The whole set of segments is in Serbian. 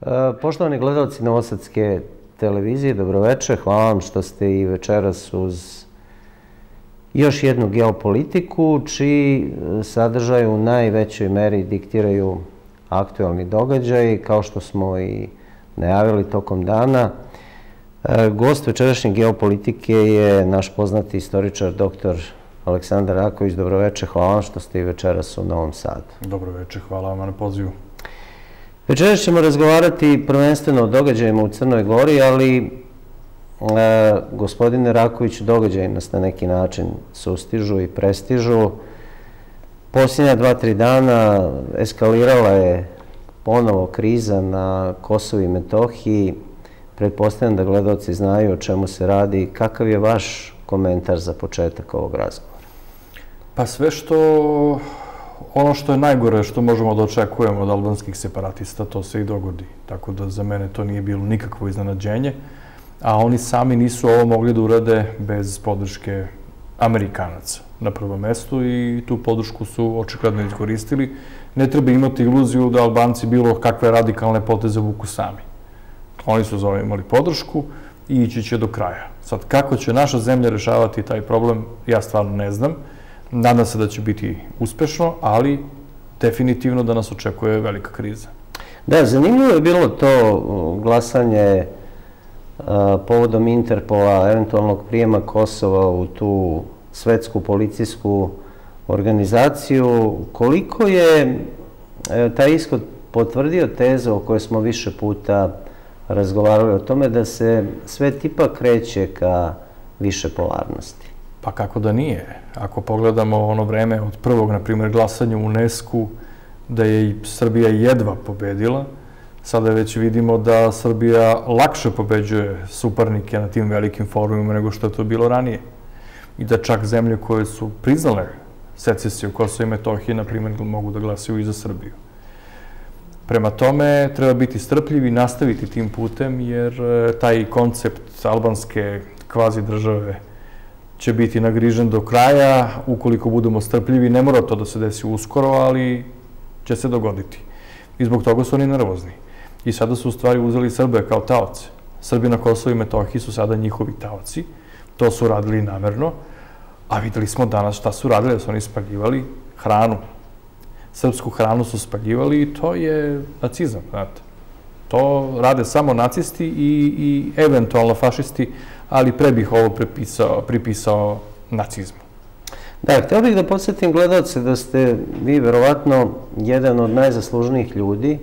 Poštovani gledalci Novosadske televizije, dobroveče. Hvala vam što ste i večeras uz još jednu geopolitiku, čiji sadržaj u najvećoj meri diktiraju aktualni događaj, kao što smo i najavili tokom dana. Gost večerašnje geopolitike je naš poznati istoričar, dr. Aleksandar Raković. Dobroveče, hvala vam što ste i večeras u Novom Sadu. Dobroveče, hvala vam na pozivu. Večeras ćemo razgovarati prvenstveno o događajima u Crnoj Gori, ali, gospodine Rakoviću, događaji nas na neki način sustižu i prestižu. Posljednja 2-3 dana eskalirala je ponovo kriza na Kosovu i Metohiji. Pretpostavljam da gledalci znaju o čemu se radi. Kakav je vaš komentar za početak ovog razgovora? Pa sve ono što je najgore što možemo da očekujemo od albanskih separatista, to se i dogodi. Tako da za mene to nije bilo nikakvo iznenađenje, a oni sami nisu ovo mogli da urade bez podrške Amerikanaca na prvom mestu i tu podršku su očigledno iskoristili. Ne treba imati iluziju da Albanci bilo kakve radikalne poteze vuku sami. Oni su za ovo imali podršku i ići će do kraja. Sad, kako će naša zemlja rešavati taj problem, ja stvarno ne znam. Nadam se da će biti uspešno, ali definitivno da nas očekuje velika kriza. Da, zanimljivo je bilo to glasanje povodom Interpola, eventualnog prijema Kosova u tu svetsku policijsku organizaciju. Koliko je taj ishod potvrdio tezu o kojoj smo više puta razgovarali o tome da se svet ipak kreće ka više polarnosti? Pa kako da nije? Ako pogledamo ono vreme od prvog, na primjer, glasanja u UNESCO, da je i Srbija jedva pobedila, sada već vidimo da Srbija lakše pobeđuje suparnike na tim velikim forumima nego što je to bilo ranije. I da čak zemlje koje su priznale secesiju Kosova i Metohije, na primjer, mogu da glasaju i za Srbiju. Prema tome, treba biti strpljivi i nastaviti tim putem, jer taj koncept albanske kvazi države će biti nagrižen do kraja. Ukoliko budemo strpljivi, ne mora to da se desi uskoro, ali će se dogoditi. I zbog toga su oni nervozni. I sada su u stvari uzeli Srbe kao taoce. Srbi na Kosovu i Metohiji su sada njihovi taoci. To su radili namerno. A videli smo danas šta su radili, da su oni spaljivali hranu. Srpsku hranu su spaljivali i to je nacizam, znate. To rade samo nacisti i eventualno fašisti, ali pre bih ovo pripisao nacizmu. Da, htio bih da podsjetim gledalce da ste vi verovatno jedan od najzaslužnijih ljudi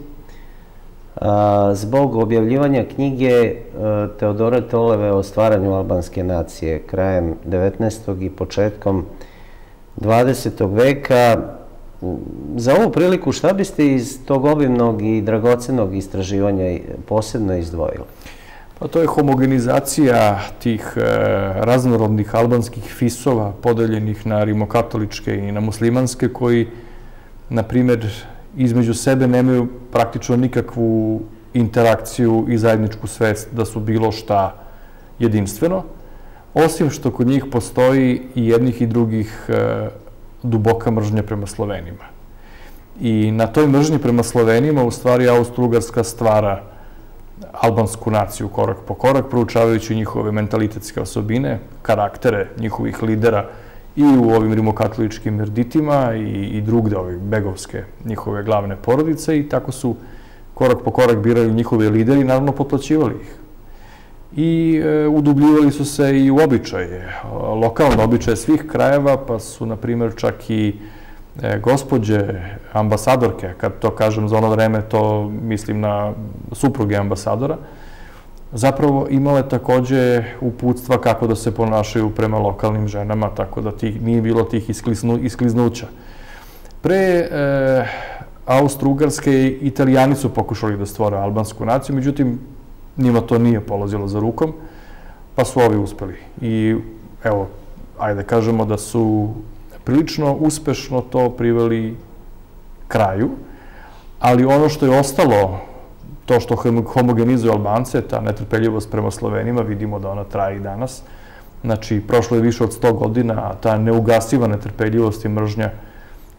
zbog objavljivanja knjige Teodora Toleve o stvaranju albanske nacije krajem 19. i početkom 20. veka. Za ovu priliku šta biste iz tog obimnog i dragocenog istraživanja posebno izdvojili? Pa to je homogenizacija tih raznorodnih albanskih fisova podeljenih na rimokatoličke i na muslimanske koji, na primjer, između sebe nemaju praktično nikakvu interakciju i zajedničku svest da su bilo šta jedinstveno, osim što kod njih postoji i jednih i drugih duboka mržnja prema Slovenima. I na toj mržnji prema Slovenima u stvari Austro-Ugarska stvara albansku naciju korak po korak, proučavajući njihove mentalitetske osobine, karaktere njihovih lidera i u ovim rimokatoličkim erditima i drugde ove begovske njihove glavne porodice i tako su korak po korak birali njihove lideri i naravno potplaćivali ih. I udubljivali su se i u običaje, lokalne običaje svih krajeva, pa su, na primjer, čak i gospođe ambasadorke, kad to kažem za ono vreme, to mislim na supruge ambasadora, zapravo imale takođe uputstva kako da se ponašaju prema lokalnim ženama, tako da nije bilo tih iskliznuća. Pre Austro-Ugarske Italijani su pokušali da stvore albansku naciju, međutim, njima to nije polazilo za rukom, pa su ovi uspeli. I evo, ajde kažemo da su prilično uspešno to priveli kraju, ali ono što je ostalo, to što homogenizuje Albance, ta netrpeljivost prema Slovenima, vidimo da ona traje i danas. Znači, prošlo je više od 100 godina, a ta neugasiva netrpeljivost i mržnja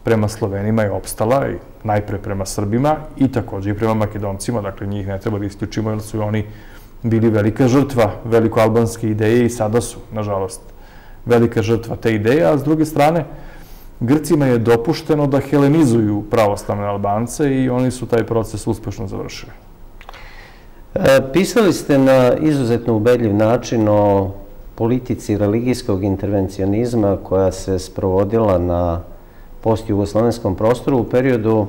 prema Slovenima je opstala, najpre prema Srbima i takođe i prema Makedoncima, dakle njih ne treba da isključimo jer su oni bili velika žrtva velikoalbanske ideje i sada su, nažalost, velika žrtva te ideje, a s druge strane, Grcima je dopušteno da helenizuju pravoslavne Albance i oni su taj proces uspešno završili. Pisali ste na izuzetno ubedljiv način o politici religijskog intervencionizma koja se sprovodila na postjugoslovenskom prostoru u periodu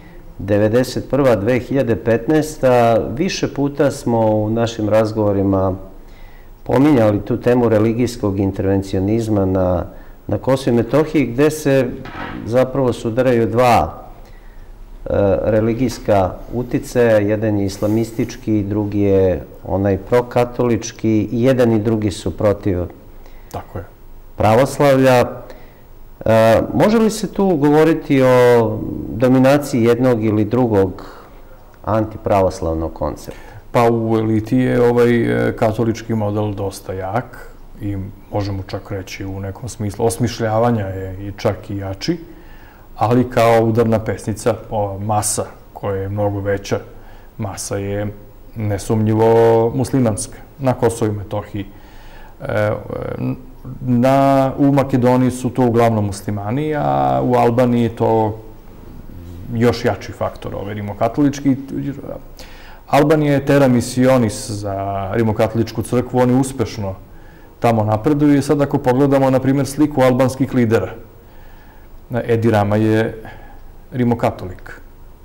1991-2015. Više puta smo u našim razgovorima pominjali tu temu religijskog intervencionizma na Kosovu i Metohiji, gde se zapravo sudaraju dva religijska uticaja, jedan je islamistički, drugi je onaj prokatolički, i jedan i drugi su protiv pravoslavlja. Može li se tu govoriti o dominaciji jednog ili drugog antipravoslavnog koncepta? Pa u eliti je ovaj katolički model dosta jak i možemo čak reći u nekom smislu osmišljavanja je i čak i jači, ali kao udarna pesnica, masa koja je mnogo veća, masa je nesumnjivo muslimanska na Kosovu i Metohiji. U Makedoniji su to uglavnom muslimani, a u Albaniji je to još jači faktor, rimokatolički. Albanija je terra missionis za rimokatoličku crkvu, oni uspešno tamo napreduju i sad ako pogledamo, na primjer, sliku albanskih lidera, Edi Rama je rimokatolik.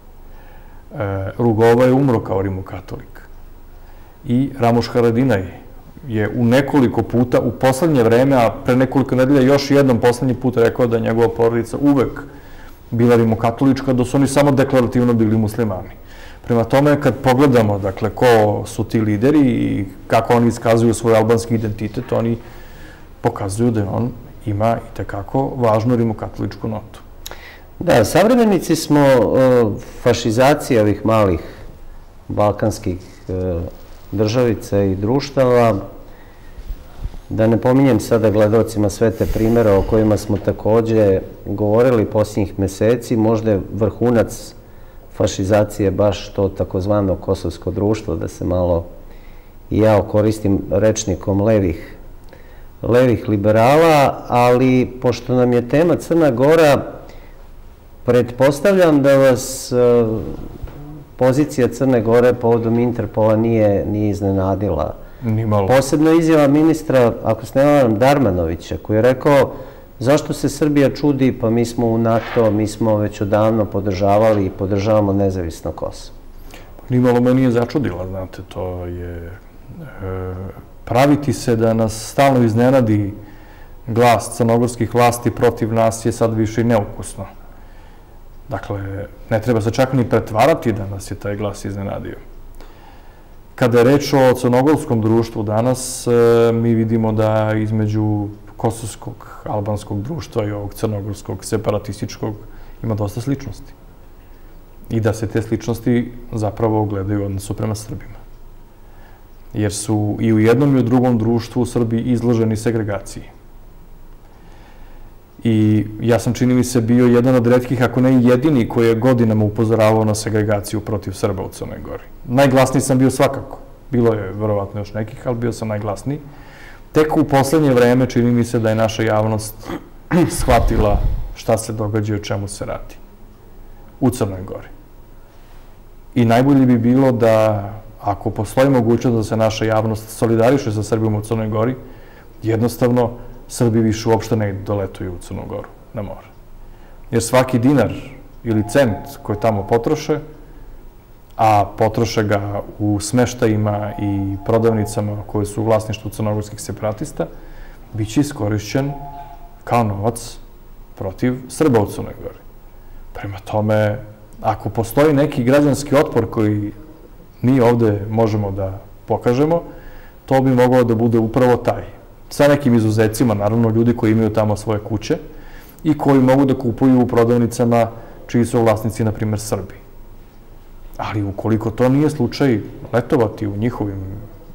Rugova je umro kao rimokatolik. I Ramuš Haradinaj je u nekoliko puta, u poslednje vreme, a pre nekoliko nedelja još jednom poslednji put rekao da je njegova porodica uvek bila rimokatolička, da su oni samo deklarativno bili muslimani. Prema tome, kad pogledamo, dakle, ko su ti lideri i kako oni iskazuju svoj albanski identitet, oni pokazuju da on ima i tekako važnu rimokatoličku notu. Da, savremenici smo fašizacije ovih malih balkanskih državica i društava. Da ne pominjem sada gledalcima sve te primjere o kojima smo takođe govorili posljednjih meseci, možda je vrhunac fašizacije baš to takozvano kosovsko društvo, da se malo i ja koristim rečnikom levih liberala, ali pošto nam je tema Crna Gora, pretpostavljam da vas pozicija Crne Gore povodom Interpola nije iznenadila. Posebno izjava ministra, ako se ne varam, Darmanovića, koji je rekao zašto se Srbija čudi, pa mi smo u NATO, mi smo već odavno podržavali i podržavamo nezavisno Kosovo. Nimalo me nije začudila, znate, to je praviti se da nas stalno iznenadi glas crnogorskih vlasti protiv nas je sad više i neukusno. Dakle, ne treba se čak ni pretvarati da nas je taj glas iznenadio. Kada je reč o crnogorskom društvu danas, mi vidimo da između kosovskog, albanskog društva i ovog crnogorskog, separatističkog, ima dosta sličnosti. I da se te sličnosti zapravo ogledaju u odnosu prema Srbima. Jer su i u jednom i u drugom društvu u Srbiji izloženi segregaciji. I ja sam, čini mi se, bio jedan od retkih, ako ne i jedini, koji je godinama upozoravao na segregaciju protiv Srba u Crnoj Gori. Najglasniji sam bio svakako. Bilo je verovatno još nekih, ali bio sam najglasniji. Tek u poslednje vreme čini mi se da je naša javnost shvatila šta se događa i o čemu se radi u Crnoj Gori. I najbolje bi bilo da, ako postoji mogućnost da se naša javnost solidariše sa Srbijom u Crnoj Gori, jednostavno Srbi više uopšte ne doletuju u Crnu Goru na more. Jer svaki dinar ili cent koji tamo potroše, a potroše ga u smeštajima i prodavnicama koje su u vlasništvu crnogorskih separatista, bit će iskorišćen kao novac protiv Srba u Crnoj Gori. Prema tome, ako postoji neki građanski otpor koji mi ovde možemo da pokažemo, to bi moglo da bude upravo taj. Sa nekim izuzecima, naravno, ljudi koji imaju tamo svoje kuće i koji mogu da kupuju u prodavnicama čiji su vlasnici, na primjer, Srbi. Ali ukoliko to nije slučaj, letovati u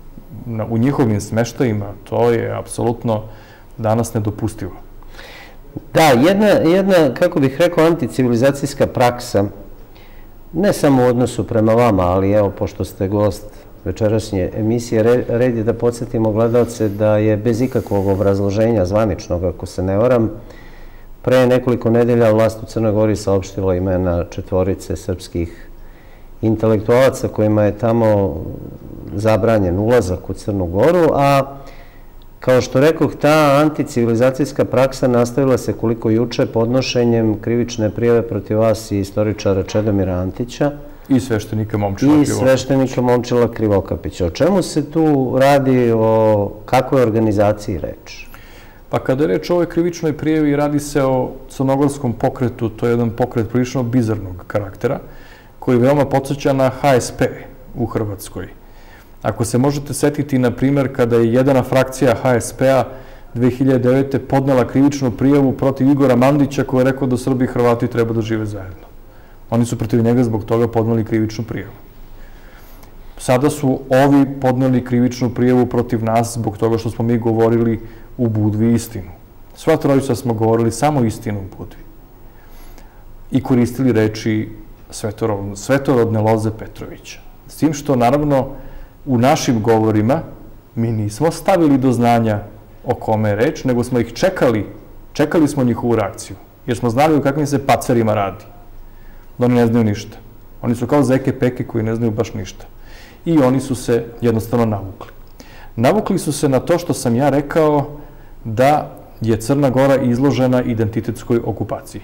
njihovim smeštajima, to je apsolutno danas nedopustivo. Da, jedna, kako bih rekao, anticivilizacijska praksa, ne samo u odnosu prema vama, ali evo, pošto ste gost večerašnje emisije, red je da podsjetimo gledalce da je bez ikakvog obrazloženja zvaničnog, ako se ne varam, pre nekoliko nedelja vlast u Crnoj Gori saopštila imena 4 srpskih intelektualaca kojima je tamo zabranjen ulazak u Crnu Goru, a kao što rekoh, ta anticivilizacijska praksa nastavila se koliko juče podnošenjem krivične prijave protiv vas i istoričara Čedomira Antića i sveštenika Momčila Krivokapića. O čemu se tu radi, o kakvoj organizaciji reč? Pa kada je reč o ovoj krivičnoj prijavi, radi se o crnogorskom pokretu, to je jedan pokret prilično bizarnog karaktera, koji veoma podsjeća na HSP u Hrvatskoj. Ako se možete setiti, na primjer, kada je jedna frakcija HSP-a 2009. podnela krivičnu prijavu protiv Igora Mandića, koji je rekao da Srbi i Hrvati treba da žive zajedno. Oni su protiv njega zbog toga podneli krivičnu prijavu. Sada su ovi podneli krivičnu prijavu protiv nas zbog toga što smo mi govorili u Budvi istinu. Sva trojica smo govorili samo istinu u Budvi. I koristili reči svetorodne Loze Petrovića. S tim što, naravno, u našim govorima mi nismo stavili do znanja o kome je reč, nego smo ih čekali smo njihovu reakciju, jer smo znali o kakvim se pacerima radi, da oni ne znaju ništa. Oni su kao zeke peke koji ne znaju baš ništa. I oni su se jednostavno navukli. Navukli su se na to što sam ja rekao da je Crna Gora izložena identitetskoj okupaciji.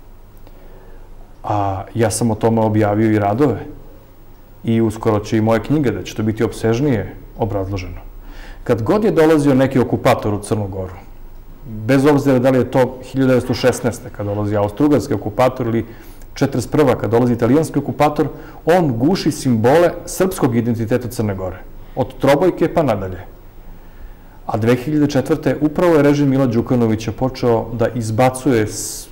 A ja sam o tome objavio i radove. I uskoro će i moje knjige, da će to biti opsežnije obrazloženo. Kad god je dolazio neki okupator u Crnu Goru, bez obzira da li je to 1916. kad dolazi austrougarski okupator ili 1941. kad dolazi italijanski okupator, on guši simbole srpskog identiteta Crne Gore. Od Trobojke pa nadalje. A 2004. upravo je režim Mila Đukanovića počeo da izbacuje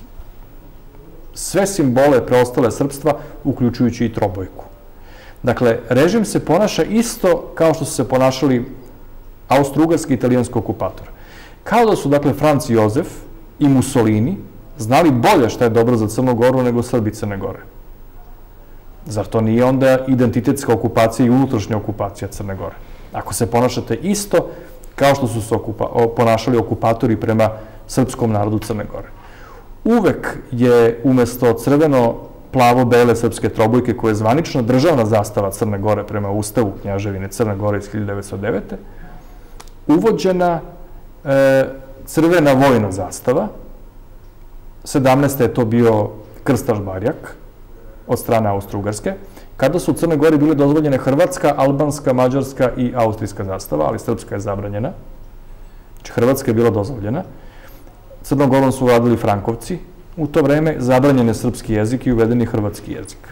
sve simbole preostale srpstva, uključujući i Trobojku. Dakle, režim se ponaša isto kao što su se ponašali austrougarski i italijanski okupator. Kao da su, dakle, Franc Jozef i Mussolini znali bolje šta je dobro za Crnu Goru nego Srbi Crne Gore. Zar to nije onda identitetska okupacija i unutrašnja okupacija Crne Gore? Ako se ponašate isto kao što su se ponašali okupatori prema srpskom narodu Crne Gore. Uvek je umesto crveno-plavo-bele srpske trobojke, koja je zvanična državna zastava Crne Gore prema Ustavu Knjaževine Crne Gore iz 1909. uvođena crvena vojna zastava. 17. je to bio krstaš barjak od strane Austro-Ugarske, kada su u Crnoj Gori bile dozvoljene hrvatska, albanska, mađarska i austrijska zastava, ali srpska je zabranjena. Znači, Hrvatska je bila dozvoljena. Crnom Gorom su vladali Frankovci. U to vreme zabranjen je srpski jezik i uveden je hrvatski jezik.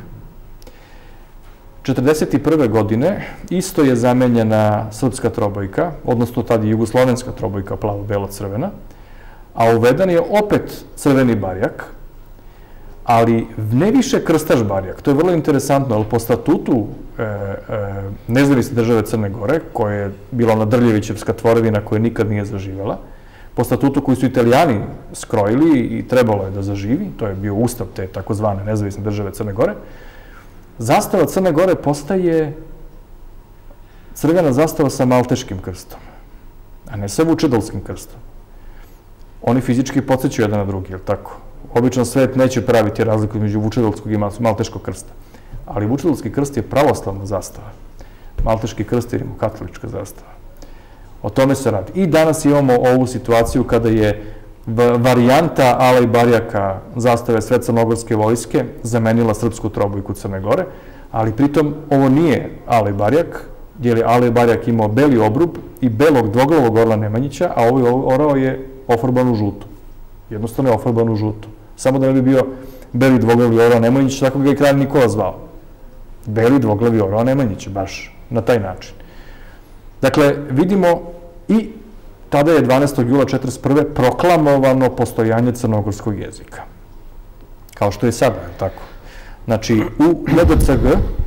1941. godine isto je zamenjena srpska trobojka, odnosno tad je jugoslovenska trobojka, plavo-belo-crvena, a uveden je opet crveni barjak, ali ne više krstaš barjak. To je vrlo interesantno, ali po statutu nezavisne države Crne Gore, koja je bila ona Drljevićevska tvorevina koja nikad nije zaživela, po statutu koji su Italijani skrojili i trebalo je da zaživi, to je bio ustav te takozvane nezavisne države Crne Gore, zastava Crne Gore postaje crvena zastava sa malteškim krstom, a ne sa vučedolskim krstom. Oni fizički podsjećaju jedan na drugi, jel tako? Obično svet neće praviti razliku između vučedolskog i malteškog krsta, ali vučedolski krst je pravoslavna zastava. Malteški krst je katolička zastava. O tome se radi. I danas imamo ovu situaciju kada je varijanta ala i barjaka zastave sve crnogorske vojske zamenila srpsku trobojku Crne Gore, ali pritom ovo nije ala i barjak, jer je ala i barjak imao beli obrub i belog dvoglavog orla Nemanjića, a ovaj orao je ofarban u žuto. Jednostavno je ofarban u žuto. Samo da ne bi bio beli dvoglavi orao Nemanjić, tako ga je kralj Nikola zvao. Beli dvoglavi orao Nemanjić, baš na taj način. Dakle, vidimo i tada je 12. jula 1941. proklamovano postojanje crnogorskog jezika. Kao što je sada, tako. Znači, u LDCG,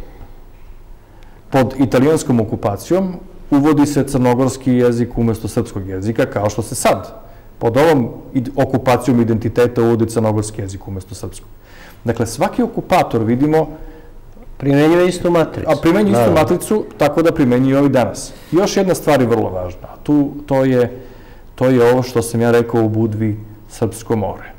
pod italijanskom okupacijom, uvodi se crnogorski jezik umesto srpskog jezika, kao što se sad pod ovom okupacijom identiteta uvodi crnogorski jezik umjesto srpskog. Dakle, svaki okupator, vidimo, primenjuje istu matricu. A primenjuje istu matricu, tako da primenjuje ovi danas. Još jedna stvar je vrlo važna. To je ovo što sam ja rekao u Budvi Srpsko more.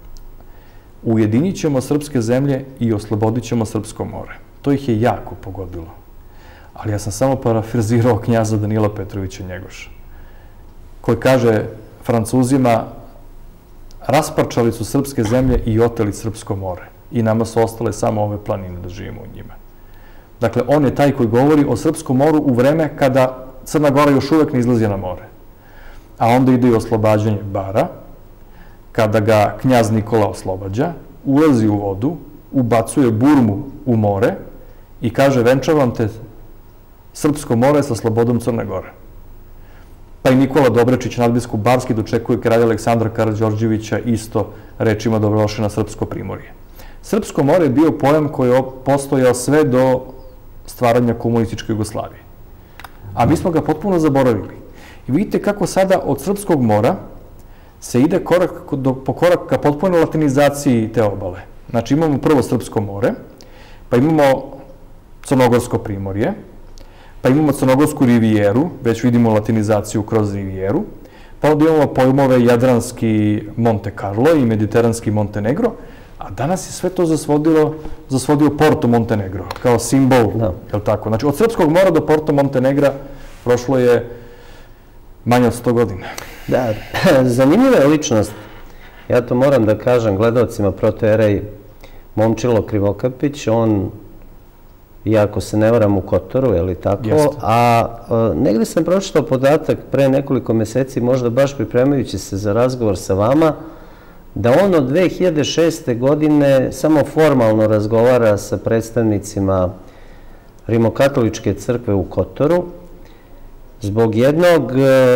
Ujedinit ćemo srpske zemlje i oslobodit ćemo Srpsko more. To ih je jako pogodilo. Ali ja sam samo parafrazirao knjaza Danila Petrovića Njegoša, koji kaže Francuzima: rasparčali su srpske zemlje i oteli Srpsko more. I nama su ostale samo ove planine da živimo u njima. Dakle, on je taj koji govori o Srpskom moru u vreme kada Crna Gora još uvek ne izlazi na more. A onda ide i oslobađanje Bara, kada ga knjaz Nikola oslobađa, ulazi u vodu, ubacuje Burmu u more i kaže: venčavam te, Srpsko more, sa slobodom Crne Gore. Pa i Nikola Dobrečić, nadbiskup Barski, dočekuje kralja Aleksandra Karađorđevića isto rečima: dobrodošli na Srpsko primorje. Srpsko more je bio pojam koji je postojao sve do stvaranja komunističke Jugoslavije. A mi smo ga potpuno zaboravili. I vidite kako sada od Srpskog mora se ide korak po korak ka potpunoj latinizaciji te obale. Znači, imamo prvo Srpsko more, pa imamo Crnogorsko primorje, pa imamo Crnogorsku rivijeru, već vidimo latinizaciju kroz rivijeru, pa onda imamo pojmove Jadranski Monte Carlo i Mediteranski Montenegro, a danas je sve to zasvodio Porto Montenegro, kao simbol, je li tako? Znači, od Srpskog mora do Porto Montenegra prošlo je manje od 100 godina. Da, zanimljiva je ličnost. Ja to moram da kažem gledalcima, protojerej Momčilo Krivokapić, on, iako se ne varam, u Kotoru, je li tako? A negde sam pročitao podatak pre nekoliko meseci, možda baš pripremajući se za razgovor sa vama, da on od 2006. godine samo formalno razgovara sa predstavnicima Rimokatoličke crkve u Kotoru zbog jednog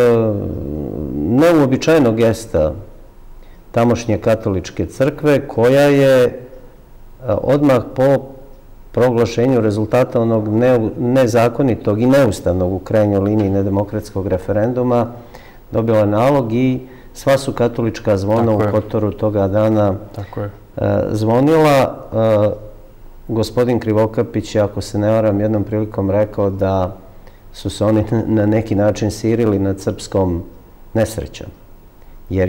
neuobičajenog gesta tamošnje katoličke crkve, koja je odmah po proglašenju rezultata onog nezakonitog i neustavnog, u krajnjoj liniji, nedemokratskog referenduma dobila nalog i sva su katolička zvona u Kotoru toga dana zvonila. Gospodin Krivokapić, ako se ne varam, jednom prilikom rekao da su se oni na neki način sirili nad srpskom nesrećom, jer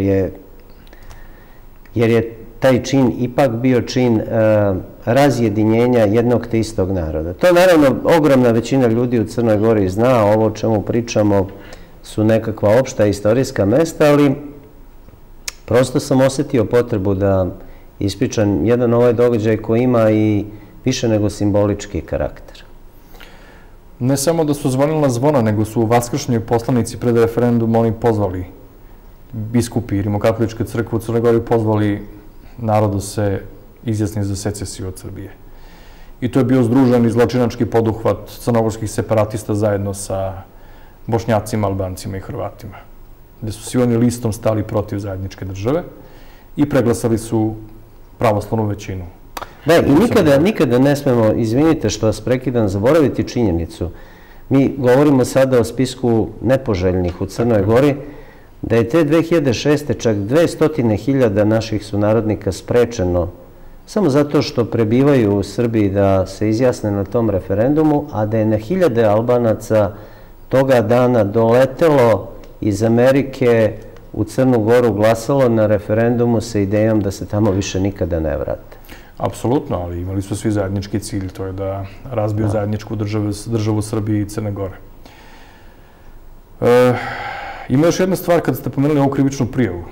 je taj čin ipak bio čin razjedinjenja jednog te istog naroda. To naravno ogromna većina ljudi u Crnoj Gori zna, ovo o čemu pričamo su nekakva opšta istorijska mesta, ali prosto sam osetio potrebu da ispričam jedan ovaj događaj koji ima i više nego simbolički karakter. Ne samo da su zvonila zvona, nego su u vaskršnjoj poslanici pred referendum oni pozvali biskupi Rimokatoličke crkve u Crnoj Gori, pozvali narodu se izjasni za secesiju od Srbije. I to je bio združen i zločinački poduhvat crnogorskih separatista zajedno sa Bošnjacima, Albancima i Hrvatima, gde su svi oni listom stali protiv zajedničke države i preglasali su pravoslavnu većinu. Da, i nikada ne smemo, izvinite što vas prekidam, zaboraviti činjenicu. Mi govorimo sada o spisku nepoželjnih u Crnoj Gori, da je te 2006. čak 200.000 naših sunarodnika sprečeno samo zato što prebivaju u Srbiji da se izjasne na tom referendumu, a da je na hiljade Albanaca toga dana doletelo iz Amerike u Crnu Goru, glasalo na referendumu sa idejom da se tamo više nikada ne vrate. Apsolutno, ali imali su svi zajednički cilj, to je da razbiju zajedničku državu Srbije i Crne Gore. Ima još jedna stvar kada ste pomenuli ovu krivičnu prijavu,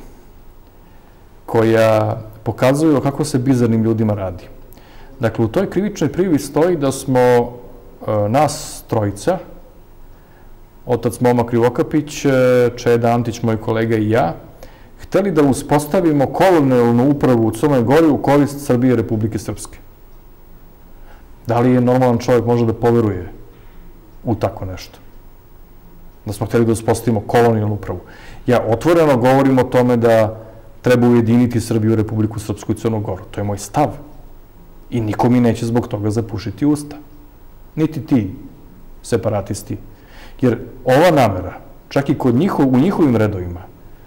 koja pokazuje o kako se bizarnim ljudima radi. Dakle, u toj krivičnoj prijavi stoji da smo nas trojica, otac Moma Krivokapić, Čeda Antić, moj kolega i ja, hteli da uspostavimo kolonijalnu upravu u Crnoj Gori u korist Srbije i Republike Srpske. Da li je normalan čovjek može da poveruje u tako nešto? Da smo hteli da uspostavimo kolonijalnu upravu. Ja otvoreno govorim o tome da treba ujediniti Srbiju, Republiku Srpsku i Crnu Goru. To je moj stav. I niko mi neće zbog toga zapušiti usta. Niti ti, separatisti. Jer ova namera, čak i u njihovim redovima,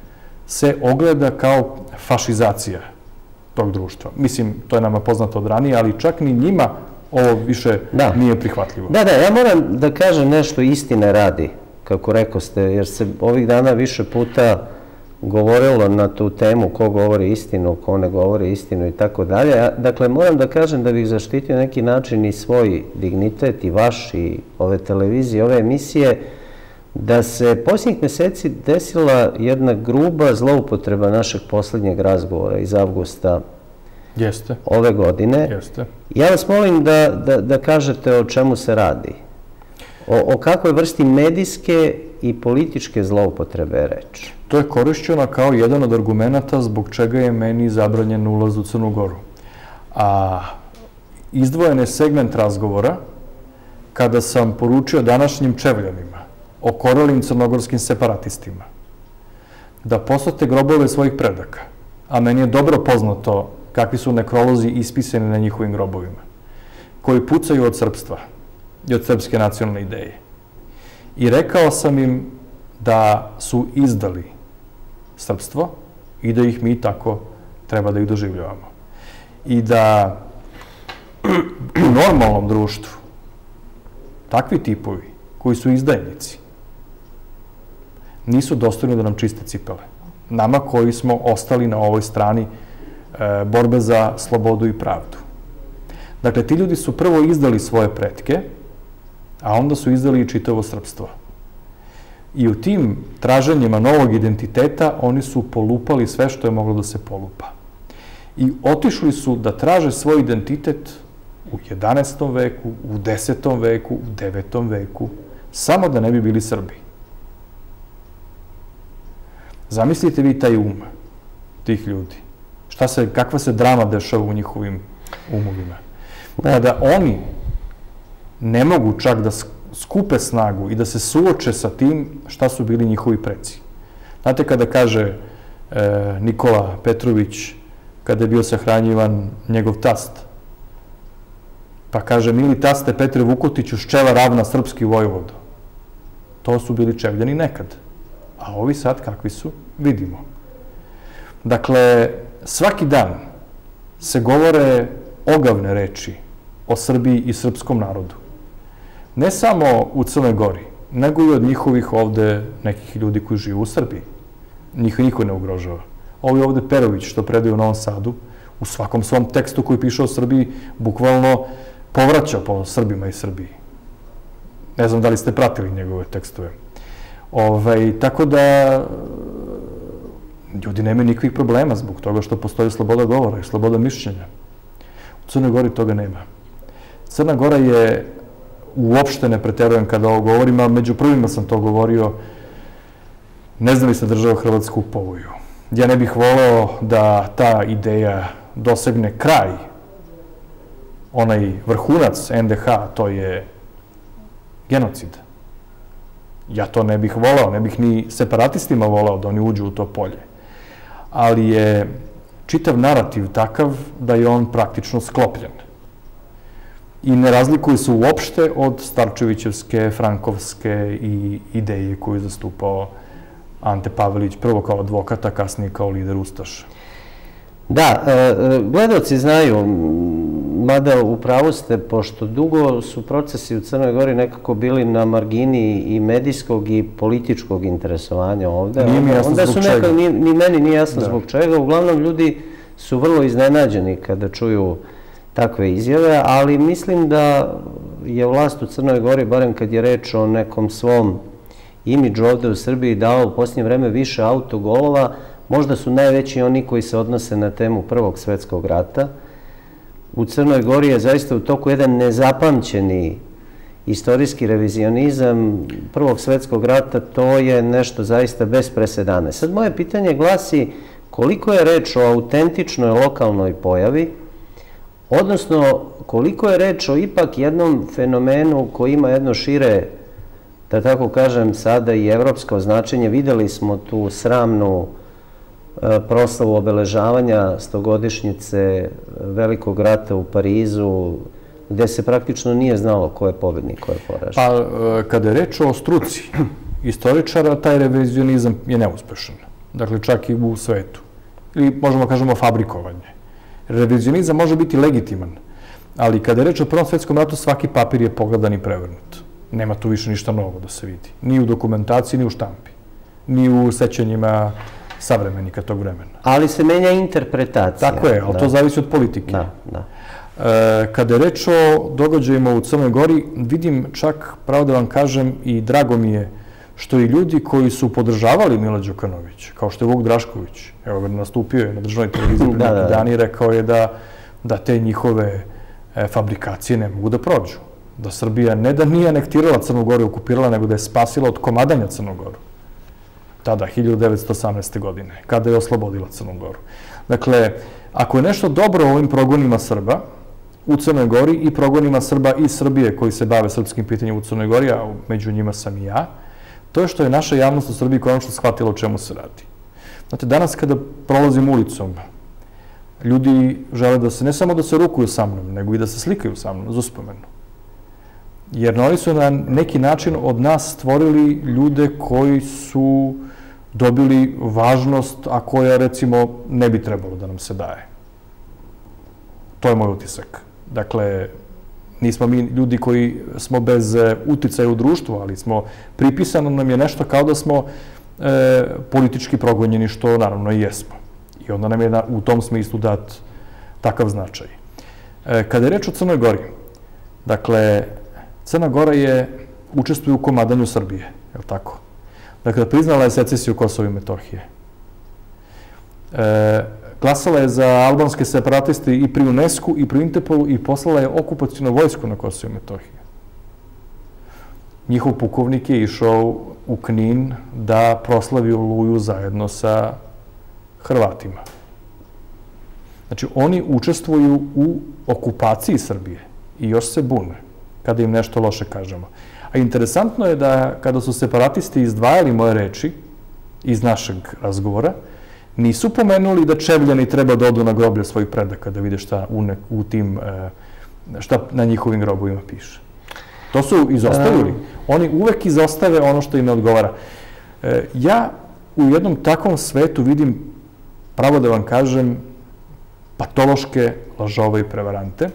se ogleda kao fašizacija tog društva. Mislim, to je nama poznato od ranije, ali čak ni njima ovo više nije prihvatljivo. Da, ja moram da kažem nešto istine radi, kako rekoste, jer se ovih dana više puta govorilo na tu temu ko govori istinu, ko ne govori istinu i tako dalje. Dakle, moram da kažem da bih zaštitio neki način i svoj dignitet i vaš i ove televizije, ove emisije, da se posljednjih meseci desila jedna gruba zloupotreba našeg poslednjeg razgovora iz avgusta ove godine. Ja vas molim da kažete o čemu se radi. O kakvoj vrsti medijske i političke zloupotrebe je reč? To je korišćeno kao jedan od argumenta zbog čega je meni zabranjen ulaz u Crnu Goru. A izdvojen je segment razgovora kada sam poručio današnjim Čevljanima, okoralim crnogorskim separatistima, da posvete grobove svojih predaka, a meni je dobro poznato kakvi su nekrolozi ispisani na njihovim grobovima, koji pucaju od srpstva i od srpske nacionalne ideje. I rekao sam im da su izdali srpstvo i da ih mi tako treba da ih doživljavamo. I da u normalnom društvu takvi tipovi koji su izdajnici nisu dostojni da nam čiste cipele. Nama koji smo ostali na ovoj strani borbe za slobodu i pravdu. Dakle, ti ljudi su prvo izdali svoje pretke, a onda su izdali i čitavo srpstvo. I u tim traženjima novog identiteta oni su polupali sve što je moglo da se polupa. I otišli su da traže svoj identitet u 11. veku, u 10. veku, u 9. veku, samo da ne bi bili Srbi. Zamislite vi taj tih ljudi. Kakva se drama dešava u njihovim umovima. Kada oni ne mogu čak da skupe snagu i da se suoče sa tim šta su bili njihovi preci. Znate, kada kaže Nikola Petrović, kada je bio sahranjivan njegov tast, pa kaže, mili taste Petre Vukotiću, ščela ravna srpski vojvodo. To su bili Čevljani nekad. A ovi sad kakvi su, vidimo. Dakle, svaki dan se govore ogavne reči o Srbiji i srpskom narodu. Ne samo u Crnoj Gori, nego i od njihovih ovde nekih ljudi koji žive u Srbiji. Njih niko ne ugrožava. Ovo je ovde Perović, što predaje u Novom Sadu, u svakom svom tekstu koji piše o Srbiji, bukvalno povraća po Srbima i Srbiji. Ne znam da li ste pratili njegove tekstove. Tako da ljudi nemaju nikakvih problema zbog toga što postoji sloboda govora i sloboda mišljenja. U Crnoj Gori toga nema. Crna Gora je, uopšte ne preterujem kada ovo govorim, a među prvima sam to govorio, ne znam li se država Hrvatsku u povoju. Ja ne bih voleo da ta ideja dosegne kraj. Onaj vrhunac NDH, to je genocid. Ja to ne bih voleo, ne bih ni separatistima voleo da oni uđu u to polje. Ali je čitav narativ takav da je on praktično sklopljen. I ne razlikuje se uopšte od Starčevićevske, Frankovske ideje koju je zastupao Ante Pavelić, prvo kao advokat, a kasnije kao lider Ustaša. Da, gledaoci znaju, mada u pravu ste, pošto dugo su procesi u Crnoj Gori nekako bili na margini i medijskog i političkog interesovanja ovde. Nije mi jasno zbog čega. Ni meni nije jasno zbog čega. Uglavnom, ljudi su vrlo iznenađeni kada čuju takve izjave, ali mislim da je vlast u Crnoj Gori, barem kad je reč o nekom svom imidžu ovde u Srbiji, dao u posljednje vreme više autogolova. Možda su najveći oni koji se odnose na temu Prvog svetskog rata. U Crnoj Gori je zaista u toku jedan nezapamćeni istorijski revizionizam Prvog svetskog rata. To je nešto zaista bez presedana. Sad moje pitanje glasi koliko je reč o autentičnoj lokalnoj pojavi, odnosno koliko je reč o ipak jednom fenomenu koji ima jedno šire, da tako kažem, sada i evropsko značenje. Videli smo tu sramnu proslavu obeležavanja 100-godišnjice Velikog rata u Parizu, gde se praktično nije znalo ko je pobednik, ko je poražen. Pa, kada je reč o struci istoričara, taj revizionizam je neuspešan. dakle čak i u svetu. Ili možemo kažemo fabrikovanje. Revizionizam može biti legitiman, ali kada je reč o Prvom svetskom ratu, svaki papir je pogledan i prevrnut. Nema tu više ništa novo da se vidi. Ni u dokumentaciji, ni u štampi. Ni u sećanjima savremenika tog vremena. Ali se menja interpretacija. Tako je, ali to zavisi od politike. Da. Kada je reč o događajima u Crnoj Gori, vidim čak, pravo da vam kažem, i drago mi je što i ljudi koji su podržavali Mila Đukanovića, kao što je Vuk Drašković, evo, nastupio je na državnoj televiziji pre neki dan i rekao je da te njihove fabrikacije ne mogu da prođu. Da Srbija ne da nije anektirala Crnu Goru i okupirala, nego da je spasila od komadanja Crnu Goru. Tada, 1918. godine, kada je oslobodila Crnu Goru. Dakle, ako je nešto dobro u ovim progonima Srba u Crnoj Gori i progonima Srba iz Srbije koji se bave srpskim pitanjem u Crnoj Gori, a među njima sam i ja, to je što je naša javnost u Srbiji konačno shvatila o čemu se radi. Znate, danas kada prolazim ulicom, ljudi žele da se, ne samo da se rukuju sa mnom, nego i da se slikaju sa mnom, za uspomenu. Jer oni su na neki način od nas stvorili ljude koji su dobili važnost, a koja, recimo, ne bi trebalo da nam se daje. To je moj utisak. Dakle, nismo mi ljudi koji smo bez uticaja u društvu, ali pripisano nam je nešto kao da smo politički progonjeni, što naravno i jesmo. I onda nam je u tom smislu dat takav značaj. Kada je reč o Crnoj Gori, dakle, Crna Gora učestvuje u komadanju Srbije, je li tako? Dakle, priznala je secesiju Kosova i Metohije. Glasala je za albanske separatiste i pri UNESCO i pri Interpolu i poslala je okupacijnu vojsku na Kosovo i Metohiju. Njihov pukovnik je išao u Knin da proslavi Oluju zajedno sa Hrvatima. Znači, oni učestvuju u okupaciji Srbije i još se bune kada im nešto loše kažemo. A interesantno je da kada su separatisti izdvajali moje reči iz našeg razgovora, nisu pomenuli da Čevljani treba da odu na groblje svojih predaka, da vide šta na njihovim grobovima piše. To su izostavili. Oni uvek izostave ono što im ne odgovara. Ja u jednom takvom svetu vidim, pravo da vam kažem, patološke lažove i prevarante,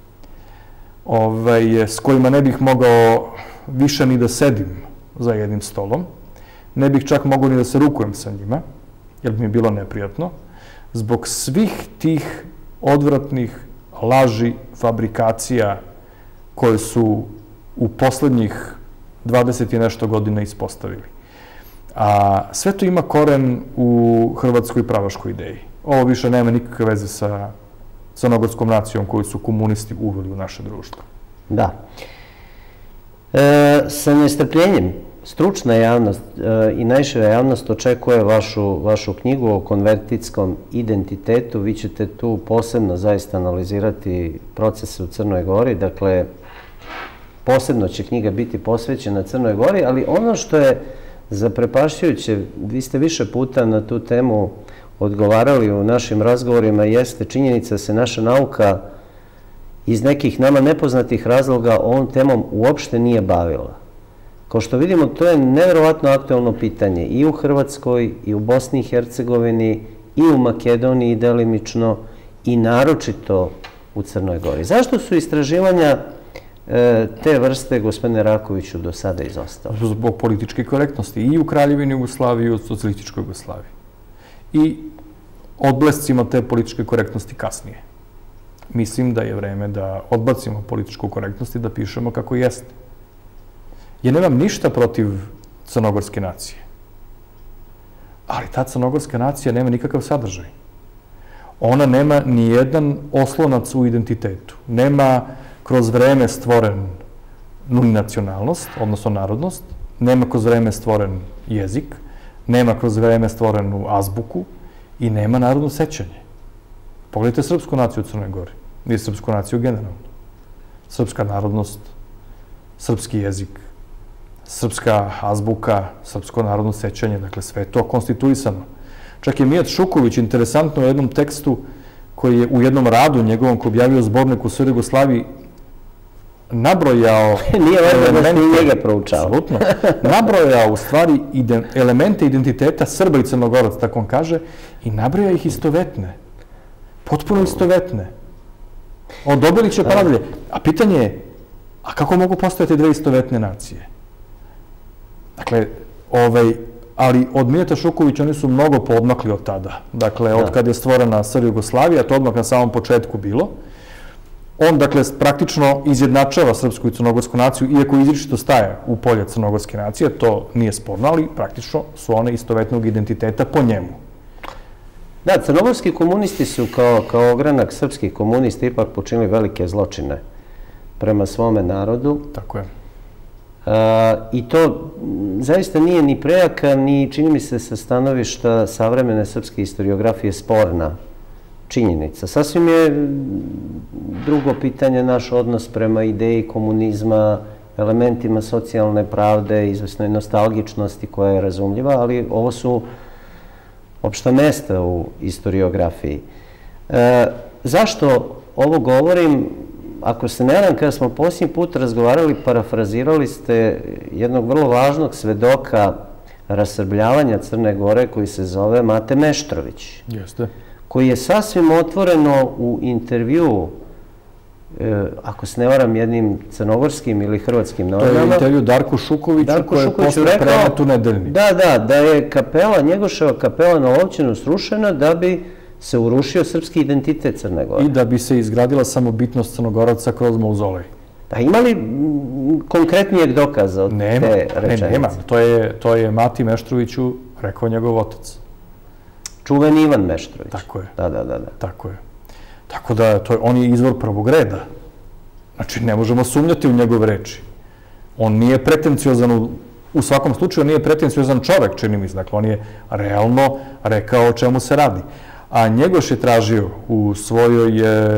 s kojima ne bih mogao više ni da sedim za jednim stolom, ne bih čak mogao ni da se rukujem sa njima, jer bi mi bilo neprijatno, zbog svih tih odvratnih laži, fabrikacija koje su u poslednjih 20 i nešto godina ispostavili. A sve to ima koren u hrvatskoj pravaškoj ideji. Ovo više nema nikakve veze sa crnogorskom nacijom koju su komunisti uveli u naše društvo. Da. Sa nestrpljenjem stručna javnost i najšira javnost očekuje vašu knjigu o konvertitskom identitetu. Vi ćete tu posebno zaista analizirati procese u Crnoj Gori. Dakle, posebno će knjiga biti posvećena Crnoj Gori, ali ono što je zaprepašćujuće, vi ste više puta na tu temu odgovarali u našim razgovorima, jeste činjenica da se naša nauka iz nekih nama nepoznatih razloga ovom temom uopšte nije bavila. Kao što vidimo, to je nevjerovatno aktuelno pitanje i u Hrvatskoj, i u Bosni i Hercegovini, i u Makedoniji delimično, i naročito u Crnoj Gori. Zašto su istraživanja te vrste, gospodine Rakoviću, do sada izostala? Zbog političke korektnosti i u Kraljevini Jugoslaviji i u socijalističkoj Jugoslaviji. I odblescima te političke korektnosti kasnije. Mislim da je vreme da odbacimo političku korektnost i da pišemo kako jeste. Ja nemam ništa protiv crnogorske nacije. Ali ta crnogorska nacija nema nikakav sadržaj. Ona nema ni jedan oslonac u identitetu. Nema kroz vreme stvoren nacionalnost, odnosno narodnost, nema kroz vreme stvoren jezik, nema kroz vreme stvorenu azbuku i nema narodno sećanje. Pogledajte srpsku naciju u Crnoj Gori, nije srpsku naciju generalno. Srpska narodnost, srpski jezik, srpska azbuka, srpsko narodno sećanje, dakle sve je to konstituisano. Čak je Mijat Šuković interesantno u jednom tekstu koji je u jednom radu njegovom koji objavio zbornik u Srednjoj Jugoslaviji nabrojao... Nije važno da ste i njega proučao. Apsolutno. Nabrojao u stvari elemente identiteta Srba i Crnogoraca, tako on kaže, i nabrojao ih istovetne. Potpuno istovetne. Od Obilića pa nadalje. A pitanje je, a kako mogu postojati dve istovetne nacije? Dakle, ali od Mijeta Šukovića oni su mnogo poodmakli od tada. Dakle, od kad je stvorena SR Jugoslavija, to odmah na samom početku bilo. On, dakle, praktično izjednačava srpsku i crnogorsku naciju, iako izričito staje u polje crnogorske nacije, to nije sporno, ali praktično su one istovetnog identiteta po njemu. Da, crnogorski komunisti su kao ogranak srpskih komunista ipak počinili velike zločine prema svome narodu. Tako je. I to zaista nije ni prejaka, ni čini mi se sa stanovišta savremene srpske historiografije sporna činjenica. Sasvim je drugo pitanje naš odnos prema ideji komunizma, elementima socijalne pravde, izvesnoj nostalgičnosti koja je razumljiva, ali ovo su opšta mesta u historiografiji. Zašto ovo govorim? Ako se ne varam, kada smo posljednji put razgovarali, parafrazirali ste jednog vrlo važnog svedoka rasrbljavanja Crne Gore koji se zove Mate Meštrović. Jeste. Koji je sasvim otvoreno u intervju, ako se ne varam, jednim crnogorskim ili hrvatskim novinama. To je intervju Darku Šukoviću koji je posle prenet u Nedeljnik. Da je kapela, Njegoševa kapela na Lovćenu srušena da bi se urušio srpski identitet Crne Gore. I da bi se izgradila samobitnost Crnogoraca kroz mauzolej. Da, ima li konkretnijeg dokaza od te rečenice? Nema. To je Mati Meštroviću rekao njegov otac. Čuveni Ivan Meštrović. Tako je. Da. Tako je. Tako da on je izvor prvog reda. Znači, ne možemo sumnjati u njegove reči. On nije pretenciozan, u svakom slučaju nije pretenciozan čovek, čini mi se. Dakle, on je realno rekao o čemu se radi. A Njegoš je tražio u svojoj,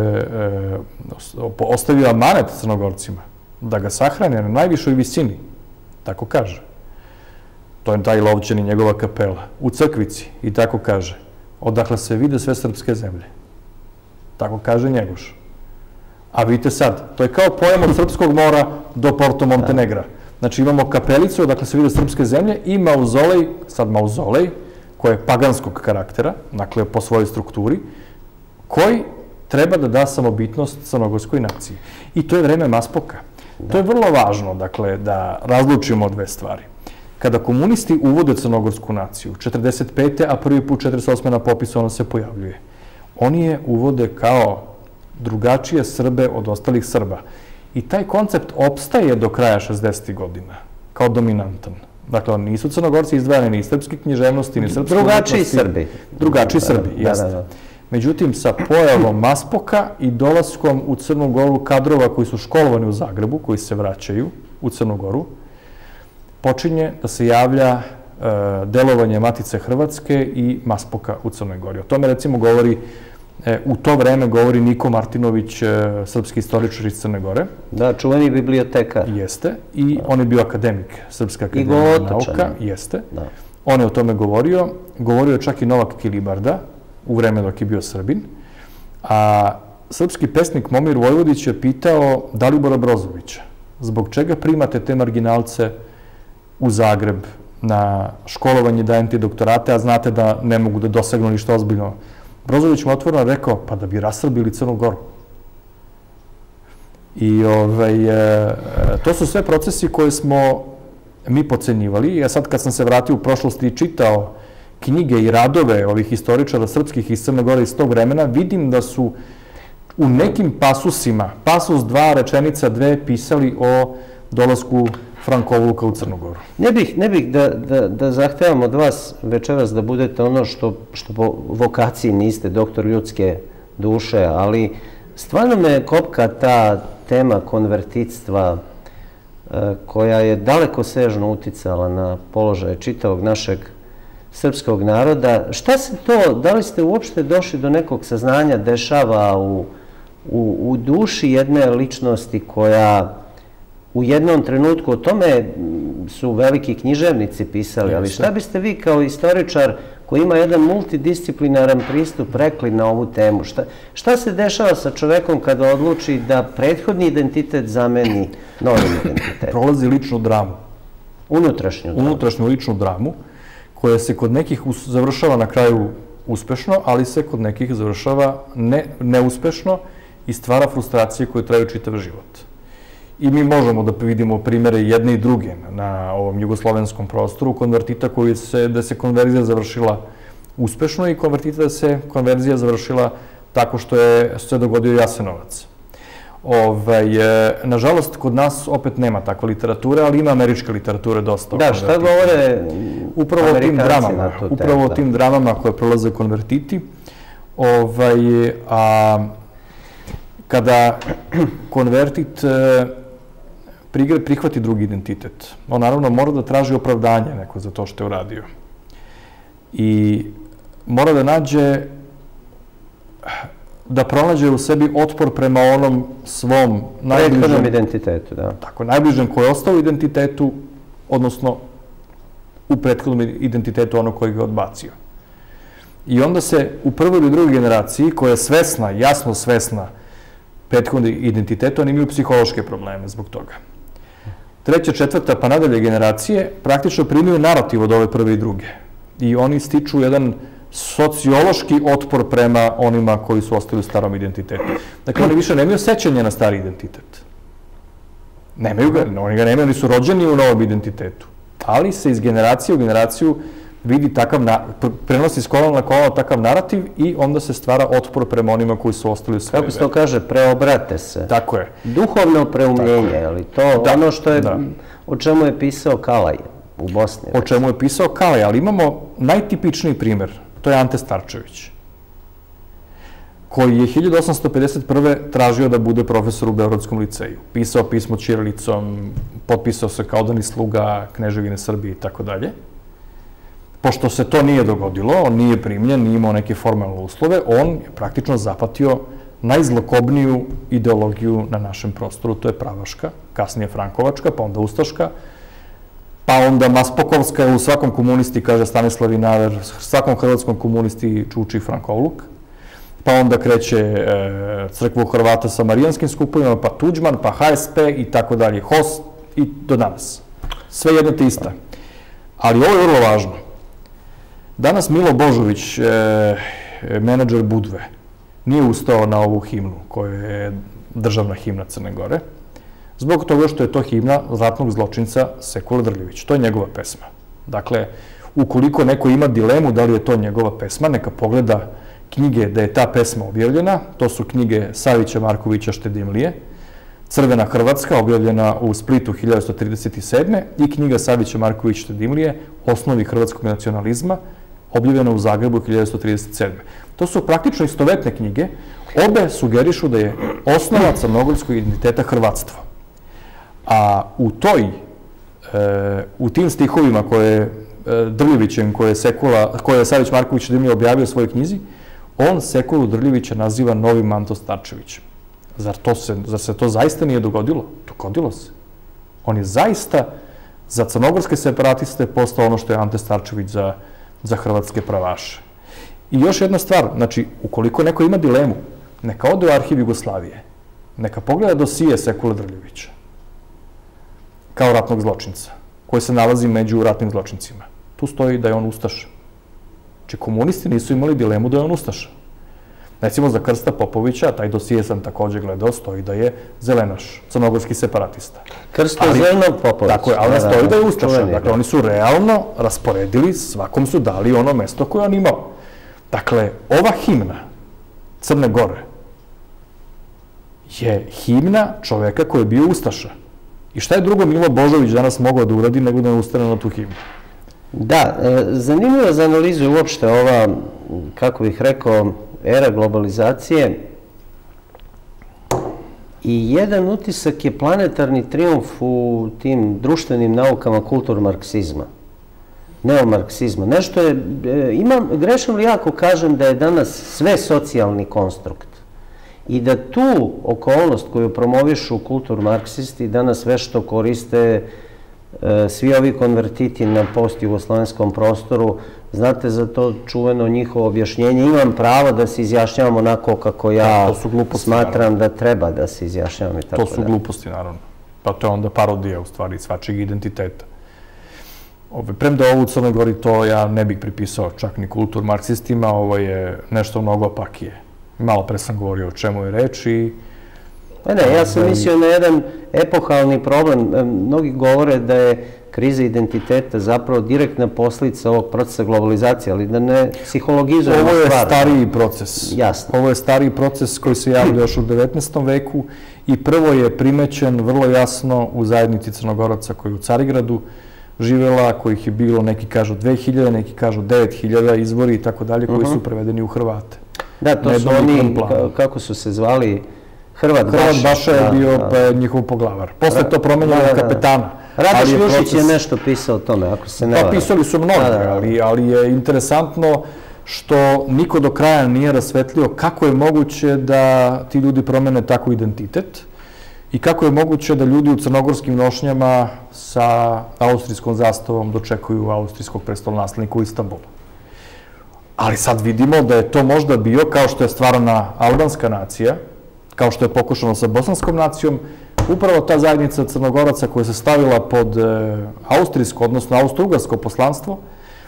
ostavio amanet Crnogorcima, da ga sahrane na najvišoj visini, tako kaže. To je taj Lovćen i njegova kapela, u Crkvici, i tako kaže, odakle se vide sve srpske zemlje. Tako kaže Njegoš. A vidite sad, to je kao pojam od Srpskog mora do Porto Montenegra. Znači imamo kapelicu odakle se vide srpske zemlje i mauzolej, sad mauzolej, koji je paganskog karaktera, dakle po svojoj strukturi, koji treba da da samobitnost crnogorskoj naciji. I to je vreme Maspoka. To je vrlo važno, dakle, da razlučimo dve stvari. Kada komunisti uvode crnogorsku naciju, 1945. a prvi put 1948. na popisu ona se pojavljuje, oni je uvode kao drugačije Srbe od ostalih Srba. I taj koncept opstaje do kraja 60. godina, kao dominantan. Dakle, nisu Crnogorci izdvajani ni iz srpske književnosti, ni srpske umetnosti. Drugačiji Srbi. Drugačiji Srbi, jeste. Međutim, sa pojavom Maspoka i dolaskom u Crnu Goru kadrova koji su školovani u Zagrebu, koji se vraćaju u Crnu Goru, počinje da se javlja delovanje Matice Hrvatske i Maspoka u Crnoj Gori. O tome, recimo, u to vreme govori Niko Martinović, srpski istoričar iz Crne Gore. Da, čuveni bibliotekar. Jeste. I on je bio akademik Srpske akademije nauka. Jeste. On je o tome govorio. Govorio je čak i Novak Kilibarda u vreme dok je bio Srbin. A srpski pesnik Momir Vojvodić je pitao Dalibora Brozovića zbog čega primate te marginalce u Zagreb na školovanje, dajete doktorate, a znate da ne mogu da dosegnu ništa ozbiljno. Brozović mu otvoreno rekao, pa da bi rasrbili Crnu Goru. I to su sve procesi koje smo mi pocenjivali. Ja sad kad sam se vratio u prošlosti i čitao knjige i radove ovih istoričara srpskih iz Crne Gore iz tog vremena, vidim da su u nekim pasusima, pasus 2, rečenica 2, pisali o dolasku Frankovluka u Crnu Goru. Ne bih da zahtevam od vas večeras da budete ono što po vokaciji niste, doktor ljudske duše, ali stvarno me kopka ta tema konvertitstva koja je daleko sežno uticala na položaje čitavog našeg srpskog naroda. Šta se to, da li ste uopšte došli do nekog saznanja, dešava u duši jedne ličnosti koja u jednom trenutku, o tome su veliki književnici pisali, ali šta biste vi kao istoričar koji ima jedan multidisciplinaran pristup, rekli na ovu temu. Šta se dešava sa čovekom kada odluči da prethodni identitet zameni novim identitetom? Prolazi ličnu dramu. Unutrašnju dramu. Unutrašnju ličnu dramu, koja se kod nekih završava na kraju uspešno, ali se kod nekih završava neuspešno i stvara frustracije koje traju čitav život. I mi možemo da vidimo primere jedne i druge na ovom jugoslovenskom prostoru, konvertita da se konverzija završila uspešno i konvertita da se konverzija završila tako što se dogodio Jasenovac. Nažalost, kod nas opet nema takve literature, ali ima američke literature dosta. Da, šta govore Amerikanci na tu temu? Upravo o tim dramama koje prolaze konvertiti. Kada konvertit prihvati drugi identitet, on naravno mora da traži opravdanje neko za to što je uradio. I mora da pronađe u sebi otpor prema onom svom prethodnom identitetu, da. Tako, najbližem koji je ostao u identitetu, odnosno u prethodnom identitetu onog koji ga je odbacio. I onda se u prvoj ili drugoj generaciji, koja je svesna, jasno svesna prethodnog identiteta, oni imaju psihološke probleme zbog toga. Treća, četvrta, pa nadalje generacije praktično primaju narativ od ove prve i druge. I oni stiču jedan sociološki otpor prema onima koji su ostali u starom identitetu. Dakle, oni više nemaju sećanja na stari identitet. Nemaju ga, oni ga nemaju, oni su rođeni u novom identitetu. Ali se iz generacije u generaciju vidi takav, prenosi s kolona na kolona takav narativ i onda se stvara otpor prema onima koji su ostali u svojoj veri. Kako se to kaže, preobrate se. Tako je. Duhovno preumljenje, ali to ono što je, o čemu je pisao Kalaj u Bosni. O čemu je pisao Kalaj, ali imamo najtipičniji primer, to je Ante Starčević, koji je 1851. tražio da bude profesor u Beogradskom liceju. Pisao pismo ćirilicom, potpisao se kao odani sluga Kneževine Srbije i tako dalje. Pošto se to nije dogodilo, on nije primljen, nije imao neke formalne uslove, on je praktično zapatio najzlokobniju ideologiju na našem prostoru, to je pravaška, kasnije frankovačka, pa onda ustaška, pa onda maspokovska, u svakom komunisti, kaže Stanislav Vinaver, svakom hrvatskom komunisti čuči frankovluk, pa onda kreće crkva Hrvata sa marijanskim skupovima, pa Tuđman, pa HSP i tako dalje, HOS i do danas. Sve jedno te ista. Ali ovo je vrlo važno. Danas Milo Božović, menadžer Budve, nije ustao na ovu himnu, koja je državna himna Crne Gore, zbog toga što je to himna ratnog zločinca Sekule Drljevića. To je njegova pesma. Dakle, ukoliko neko ima dilemu da li je to njegova pesma, neka pogleda knjige da je ta pesma objavljena. To su knjige Savića Markovića Štedimlije, Crvena Hrvatska, objavljena u Splitu 1937. i knjiga Savića Markovića Štedimlije, Osnovi hrvatskog nacionalizma, objavljena u Zagrebu 1937. To su praktično istovetne knjige. Obe sugerišu da je osnova crnogorskog identiteta hrvatstvo. A u tim stihovima koje Drljevićem, koje je Savić Marković Štedimlije objavio u svojoj knjizi, on Sekulu Drljevića naziva novim Anto Starčevićem. Zar se to zaista nije dogodilo? Dogodilo se. On je zaista za crnogorske separatiste postao ono što je Ante Starčević za hrvatske pravaše. I još jedna stvar, znači, ukoliko neko ima dilemu, neka ode u arhiv Jugoslavije, neka pogleda dosije Sekule Drljevića kao ratnog zločinca, koji se nalazi među ratnim zločincima. Tu stoji da je on ustaša. Znači, komunisti nisu imali dilemu da je on ustaša. Recimo, za Krsta Popovića, taj dosije sam također gledao, stoji da je zelenaš, crnogorski separatista. Krsto Zelenog Popović. Tako je, ali ne stoji da je ustaša. Dakle, oni su realno rasporedili, svakom su dali ono mesto koje on imao. Dakle, ova himna Crne Gore je himna čoveka koji je bio ustaša. I šta je drugo Milo Božović danas mogao da uradi nego da ne ustane na tu himnu? Da, zanimljiva za analizu uopšte ova, kako bih rekao, era globalizacije i jedan utisak je planetarni trijumf u tim društvenim naukama kulturmarksizma, neomarksizma. Nešto je, grešim li jako kažem da je danas sve socijalni konstrukt i da tu okolnost koju promovišu kulturmarksisti danas vešto koriste svi ovi konvertiti na post-jugoslovenskom prostoru, znate za to čuveno njihovo objašnjenje, imam pravo da se izjašnjavam onako kako ja smatram da treba da se izjašnjavam i tako da. To su gluposti, naravno. Pa to je onda parodija, u stvari, svačeg identiteta. Premda ovo u Crnoj Gori, to ja ne bih pripisao čak ni kulturmarksistima, ovo je nešto mnogo opakije. Malo pre sam govorio o čemu je reč i... Ne, ja sam mislio na jedan epohalni problem. Mnogi govore da je kriza identiteta zapravo direktna posljedica ovog procesa globalizacije, ali da ne psihologizujemo stvar. Ovo je stariji proces. Jasno. Ovo je stariji proces koji se javlja još u 19. veku i prvo je primećen vrlo jasno u zajednici Crnogoraca koji je u Carigradu živela, kojih je bilo, neki kažu 2000, neki kažu 9000 izvori i tako dalje, koji su prevedeni u Hrvate. Da, to su oni, kako su se zvali, Hrvat Baša je bio njihov poglavar. Posle je to promenjeno kapetana. Radoš Ljušić je nešto pisao o tome, ako se ne varam. Pa pisali su mnogi, ali je interesantno što niko do kraja nije rasvetlio kako je moguće da ti ljudi promene tako identitet i kako je moguće da ljudi u crnogorskim nošnjama sa austrijskom zastavom dočekuju austrijskog prestolonaslednika u Istanbulu. Ali sad vidimo da je to možda bio, kao što je stvarana albanska nacija, kao što je pokušano sa bosanskom nacijom, upravo ta zajednica Crnogoraca koja se stavila pod austrijsko, odnosno austro-ugarsko poslanstvo,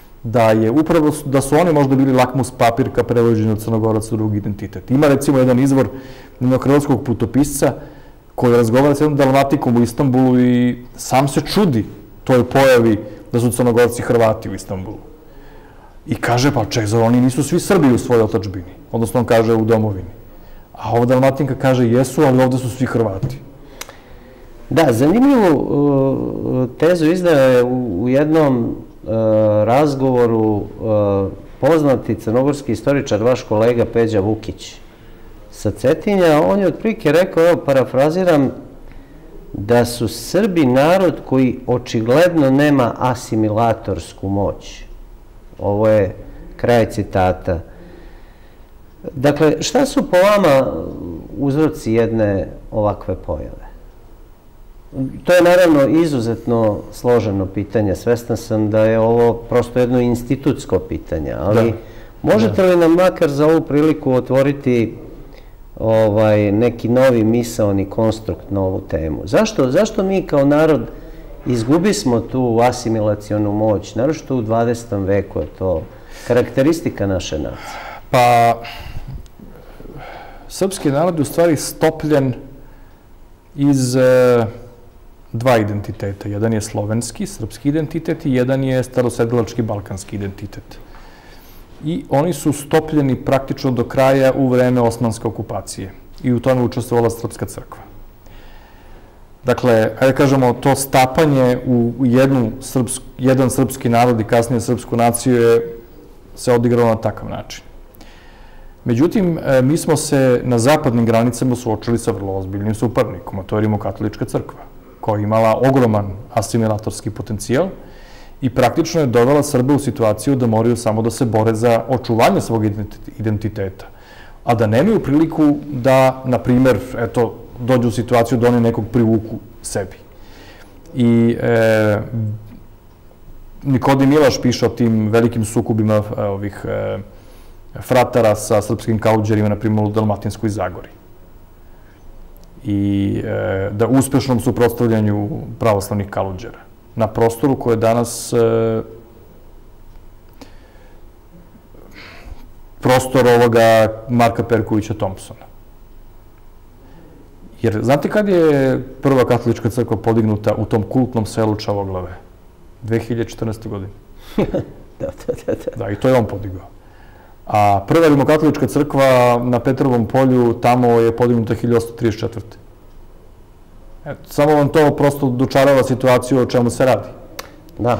da su oni možda bili lakmus papir ka prevođenju Crnogoraca u drugi identitet. Ima recimo jedan izvor jednog hrvatskog putopisca koji razgovara s jednom dalmatikom u Istanbulu i sam se čudi toj pojavi da su Crnogorci Hrvati u Istanbulu. I kaže, pa zar oni nisu svi Srbi u svojoj otadžbini, odnosno on kaže u domovini. A ova dalmatinka kaže, jesu, ali ovde su svi Hrvati. Da, zanimljivu tezu izdaje u jednom razgovoru poznati crnogorski istoričar, vaš kolega Peđa Vukić sa Cetinja. On je otprilike rekao, evo parafraziram, da su Srbi narod koji očigledno nema asimilatorsku moć. Ovo je kraj citata. Dakle, šta su po vama uzroci jedne ovakve pojave? To je naravno izuzetno složeno pitanje. Svestan sam da je ovo prosto jedno institutsko pitanje, ali možete li nam makar za ovu priliku otvoriti neki novi misaoni konstrukt na ovu temu? Zašto mi kao narod izgubismo tu asimilacionu moć, naročito u 20. veku je to karakteristika naše nacije? Pa, srpski narod je u stvari stopljen iz dva identiteta. Jedan je slovenski, srpski identitet i jedan je starosedilački balkanski identitet. I oni su stopljeni praktično do kraja u vreme osmanske okupacije i u tome učestvovala Srpska crkva. Dakle, hajde kažemo, to stapanje u jedan srpski narod i kasnije srpsku naciju se odigralo na takav način. Međutim, mi smo se na zapadnim granicama suočili sa vrlo ozbiljnim suparnikom, a to je Rimokatolička crkva, koja je imala ogroman asimilatorski potencijal i praktično je dovela Srbe u situaciju da moraju samo da se bore za očuvanje svog identiteta, a da nemaju priliku da, na primer, dođu u situaciju da oni nekog privuku sebi. I Nikodim Milaš piše o tim velikim sukobima ovih fratara sa srpskim kaluđerima, na primjer, u Dalmatinskoj Zagori. I da uspešnom suprotstavljanju pravoslavnih kaluđera na prostoru koje je danas prostor ovoga Marka Perkovića Thompsona. Jer znate kad je prva katolička crkva podignuta u tom kultnom selu Čavoglave? 2014. godine. Da, i to je on podigao. A prva rimokatolička crkva na Petrovom polju, tamo je podignuta 1834. Samo vam to prosto dočarava situaciju o čemu se radi. Da.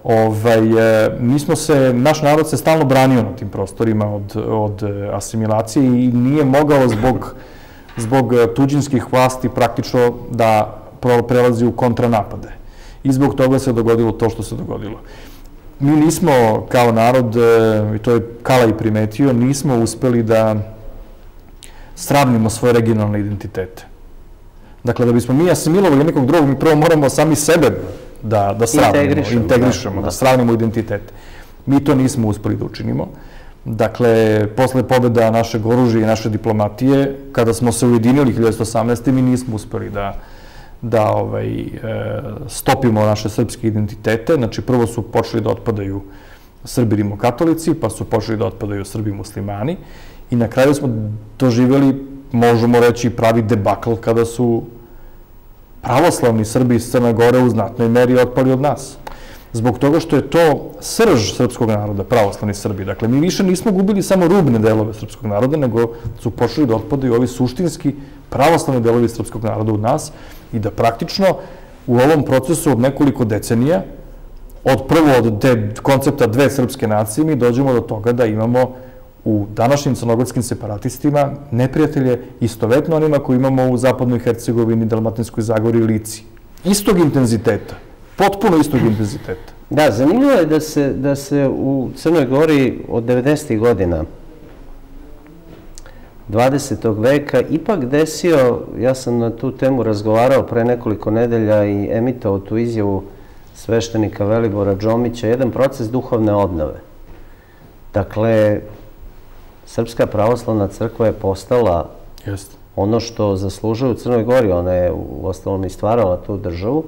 Naš narod se stalno branio na tim prostorima od asimilacije i nije mogao zbog tuđinskih vlasti praktično da prelazi u kontranapade. I zbog toga se dogodilo to što se dogodilo. Mi nismo kao narod, i to je Kala i primetio, nismo uspeli da sravnimo svoje regionalne identitete. Dakle, da bismo mi asimilovali nekog drugog, mi prvo moramo sami sebe da integrišemo, da sravnimo identitete. Mi to nismo uspeli da učinimo. Dakle, posle pobjeda našeg oružja i naše diplomatije, kada smo se ujedinili 1918. mi nismo uspeli da stopimo naše srpske identitete. Znači, prvo su počeli da otpadaju Srbi rimokatolici, pa su počeli da otpadaju Srbi muslimani i na kraju smo doživjeli, možemo reći, pravi debakl kada su pravoslavni Srbi iz Crne Gore u znatnoj meri otpali od nas. Zbog toga što je to srž srpskog naroda, pravoslavni Srbi. Dakle, mi više nismo gubili samo rubne delove srpskog naroda, nego su počeli da otpadaju ovi suštinski pravoslavni delovi srpskog naroda od nas i da praktično u ovom procesu od nekoliko decenija, od koncepta dve srpske nacije, mi dođemo do toga da imamo u današnjim crnogorskim separatistima neprijatelje istovetno onima koji imamo u zapadnoj Hercegovini, Dalmatinskoj Zagori i Lici. Istog intenziteta. Potpuno istog intenziteta. Da, zanimljivo je da se u Crnoj Gori od 90. godina 20. veka ipak desio, ja sam na tu temu razgovarao pre nekoliko nedelja i emitovao tu izjavu sveštenika Velibora Džomića, jedan proces duhovne obnove. Dakle, Srpska pravoslavna crkva je postala ono što zaslužuje u Crnoj Gori, ona je u ostalom i stvarala tu državu.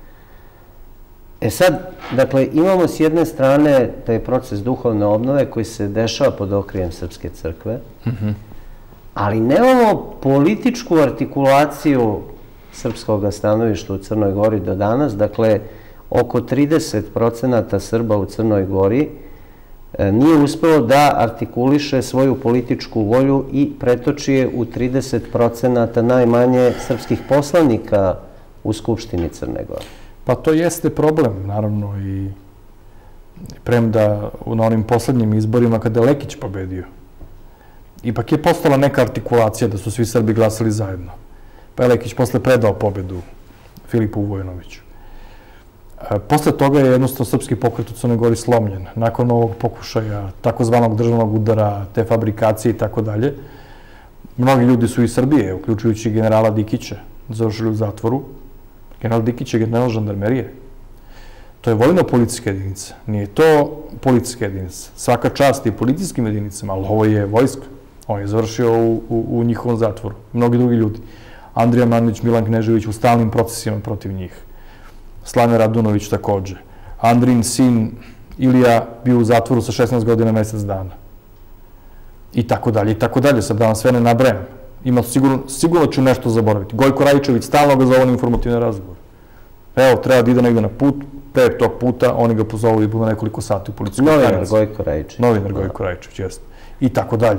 E sad, dakle, imamo s jedne strane taj proces duhovne obnove koji se dešava pod okrijem Srpske crkve, ali nemamo političku artikulaciju srpskog stanovišta u Crnoj Gori do danas. Dakle, oko 30% Srba u Crnoj Gori nije uspelo da artikuliše svoju političku volju i pretoči je u 30% najmanje srpskih poslanika u Skupštini Crne Gore. Pa to jeste problem, naravno, i premda na onim poslednjim izborima kada je Lekić pobedio, ipak je postala neka artikulacija da su svi Srbi glasali zajedno. Pa je Lekić posle predao pobedu Filipu Vojinoviću. Posle toga je jednostavno srpski pokret u Crnoj Gori slomljen. Nakon ovog pokušaja, takozvanog državnog udara, te fabrikacije i tako dalje, mnogi ljudi su iz Srbije, uključujući generala Dikića, završili u zatvoru. General Dikić je general žandarmerije. To je vojno-policijska jedinica. Nije to policijska jedinica. Svaka čast i policijskim jedinicama, ali ovo je vojska. On je završio u njihovom zatvoru. Mnogi drugi ljudi. Andrija Mandić, Milan Knežević u stalnim procesima protiv njih. Slane Radunović takođe. Andrin sin Ilija bio u zatvoru sa 16 godina mesec dana. I tako dalje, i tako dalje. Sad da vam sve ne nabrajam. Sigurno ću nešto zaboraviti. Gojko Rajčević stalno ga zove na informativne razgovore. Evo, treba da ide negde na put, pre tog puta oni ga pozovu i bude nekoliko sati u policijskoj stanici. Novinar Gojko Rajčević. Novinar Gojko Rajčević, jeste. I tako dalje.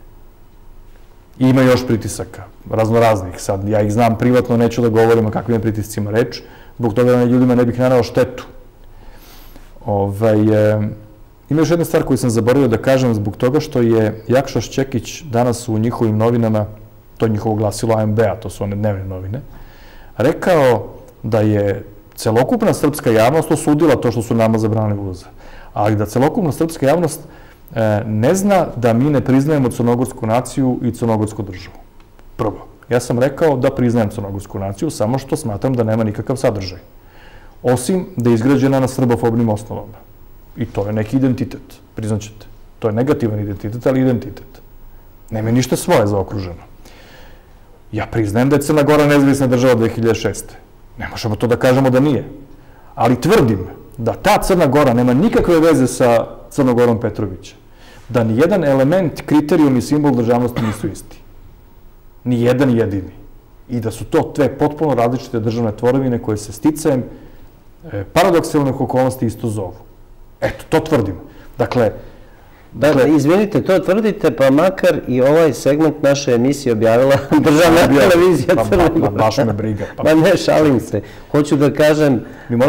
I ima još pritisaka, raznoraznih. Sad, ja ih znam privatno, neću da govorim o kakvim je pritiscima reč, zbog toga da ljudima ne bih naneo štetu. Ima još jedna stvar koju sam zaboravio da kažem zbog toga što je Jakša Šćekić danas u njihovim novinama, to je njihovo glasilo AMB-a, to su one dnevne novine, rekao da je celokupna srpska javnost osudila to što su nama zabranili ulazak, ali da celokupna srpska javnost ne zna da mi ne priznajemo crnogorsku naciju i crnogorsku državu. Prvo, ja sam rekao da priznajem crnogorsku naciju, samo što smatram da nema nikakav sadržaj. Osim da je izgrađena na srbofobnim osnovama. I to je neki identitet, priznaćete. To je negativan identitet, ali identitet. Nema ništa svoje zaokruženo. Ja priznajem da je Crna Gora nezavisna država 2006. Ne možemo to da kažemo da nije. Ali tvrdim da ta Crna Gora nema nikakve veze sa Crnogorom Petrovića. Da ni jedan element, kriterijum i simbol državnosti nisu isti. Ni jedan jedini. I da su to dve potpuno različite državne tvorevine koje se sticajem paradoksalnih okolnosti isto zovu. Eto, to tvrdim. Dakle, izvinite, to tvrdite, pa makar i ovaj segment naše emisije objavila državna televizija Crne Gore. Baš me briga. Pa ne, šalim se. Hoću da kažem,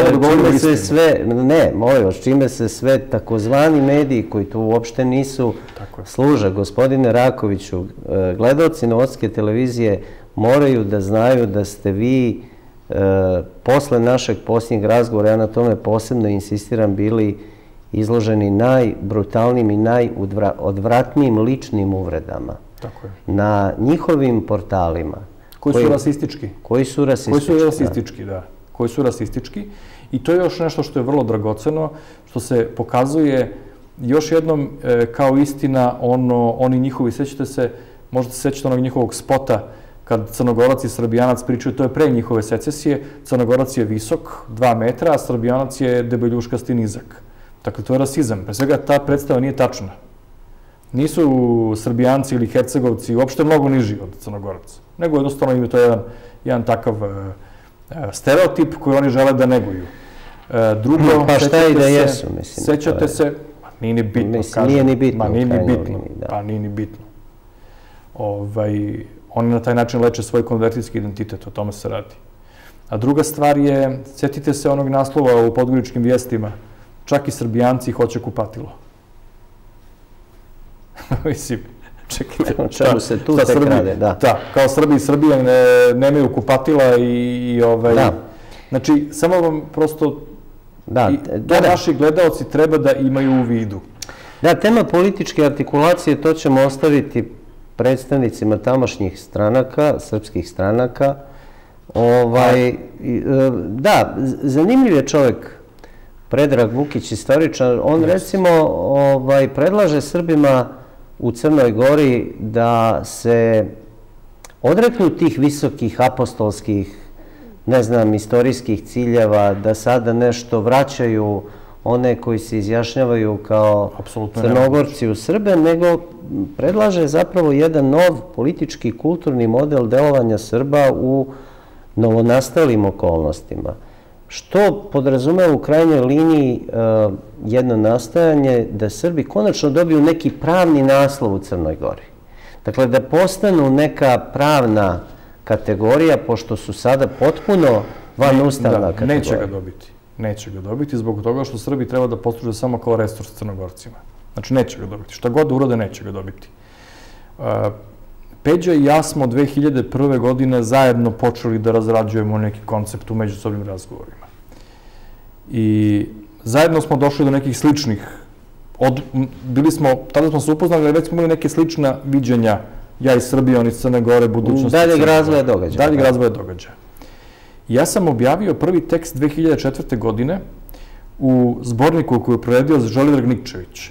čime se sve takozvani mediji koji tu uopšte nisu služe. Gospodine Rakoviću, gledaoci Novosadske televizije moraju da znaju da ste vi posle našeg posljednjeg razgovora, ja na tome posebno insistiram, bili izloženi najbrutalnijim i najodvratnijim ličnim uvredama. Na njihovim portalima. Koji su rasistički. Koji su rasistički, da. Koji su rasistički. I to je još nešto što je vrlo dragoceno, što se pokazuje još jednom kao istina, oni njihovi, sećate se, možda se sećate onog njihovog spota, kad Crnogorac i Srbijanac pričaju, to je pre njihove secesije, Crnogorac je visok, 2 metra, a Srbijanac je debeljuškasti nizak. Dakle, to je rasizam. Pre svega, ta predstava nije tačna. Nisu Srbijanci ili Hercegovci uopšte mnogo niži od Crnogoraca, nego jednostavno im je to jedan takav stereotip koji oni žele da neguju. Drugo, pa šta i da jesu, mislim. Sećate se, nije ni bitno, kažem. Nije ni bitno. Pa nije ni bitno. Oni na taj način leče svoj konvertijski identitet, o tome se radi. A druga stvar je, sjetite se onog naslova u Podgoričkim vijestima, čak i Srbijanci hoće kupatilo. Mislim, čekajte. O čemu se tu tek rade, da. Da, kao Srbi i Srbije nemaju kupatila i Da. Znači, samo vam prosto, to naši gledaoci treba da imaju u vidu. Da, tema političke artikulacije, to ćemo ostaviti predstavnicima tamošnjih stranaka, srpskih stranaka. Da, zanimljiv je čovjek, Predrag Vukić, istoričar. On recimo predlaže Srbima u Crnoj Gori da se odreknu tih visokih apostolskih, ne znam, istorijskih ciljeva, da sada nešto vraćaju one koji se izjašnjavaju kao Crnogorci u Srbe, nego predlaže zapravo jedan nov politički i kulturni model delovanja Srba u novonastalim okolnostima. Što podrazumeva u krajnjoj liniji jedno nastojanje da Srbi konačno dobiju neki pravni naslov u Crnoj Gori. Dakle, da postanu neka pravna kategorija, pošto su sada potpuno vanustavna kategorija. Neće ga dobiti zbog toga što Srbi treba da posluže samo kao resurs Crnogorcima. Znači, neće ga dobiti. Šta god urode, neće ga dobiti. Peđa i ja smo 2001. godine zajedno počeli da razrađujemo neki koncept u međusobnim razgovorima. I zajedno smo došli do nekih sličnih, tada smo se upoznali, ali već smo imali neke slična viđenja, ja iz Srbije, on iz Crne Gore, budućnosti. Daljeg razvoja događaja. Daljeg razvoja događaja. Ja sam objavio prvi tekst 2004. godine u zborniku koju je proredio Žolidrag Nikčević.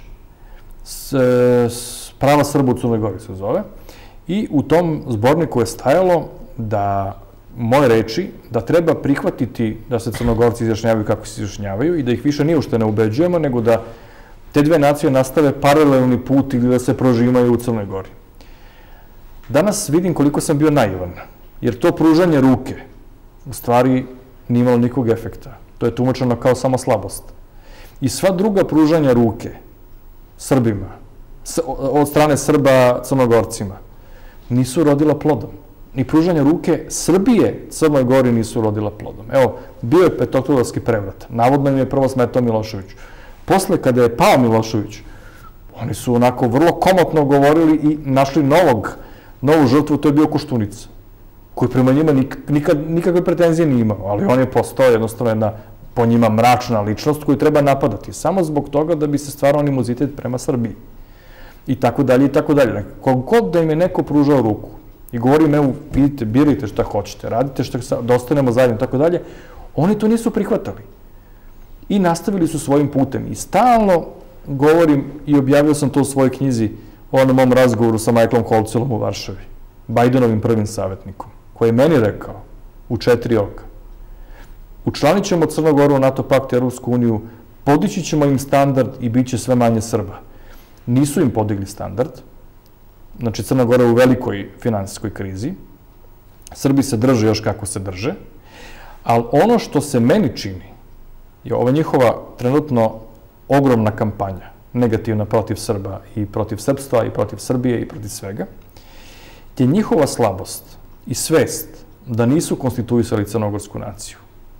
Prava Srba u Crnoj Gori se zove. I u tom zborniku je stajalo da moje reči, da treba prihvatiti da se Crnogorci izjašnjavaju kako se izjašnjavaju i da ih više niušte ne ubeđujemo, nego da te dve nacije nastave paralelni put ili da se prožimaju u Crnoj Gori. Danas vidim koliko sam bio naivan, jer to pružanje ruke u stvari nije imalo nikog efekta. To je tumačeno kao samo slabost. I sva druga pružanja ruke Srbima, od strane Srba Crnogorcima, nisu rodila plodom. Ni pružanje ruke Srbije Crnoj Gori nisu rodila plodom. Evo, bio je petooktobarski prevrat. Navodno im je prvo smetao Milošević. Posle, kada je pao Milošević, oni su onako vrlo komotno govorili i našli novu žrtvu, to je bio Koštunica, koji prema njima nikakve pretenzije nije imao, ali on je postao jednostavno jedna, po njima, mračna ličnost koju treba napadati, samo zbog toga da bi se stvarao animozitet prema Srbiji. I tako dalje, i tako dalje. Kogod da im je neko pružao ruku i govori im, evo, vidite, birajte šta hoćete, radite šta, da ostanemo zajedno, i tako dalje, oni to nisu prihvatali. I nastavili su svojim putem. I stalno govorim, i objavio sam to u svojoj knjizi, o onom mom razgovoru sa Michaelom Holcelom u Varšavi, Bajdenovim prvim savjetnikom, koji je meni rekao u 4 oka: učlanit ćemo Crnu Goru u NATO pakt i Europsku uniju, podići ćemo im standard i bit će sve manje Srba. Nisu im podigli standard, znači Crna Gora je u velikoj finansijskoj krizi, Srbi se drže još kako se drže, ali ono što se meni čini je ova njihova trenutno ogromna kampanja, negativna protiv Srba i protiv srpstva i protiv Srbije i protiv svega, je njihova slabost i svest da nisu konstituisali crnogorsku naciju.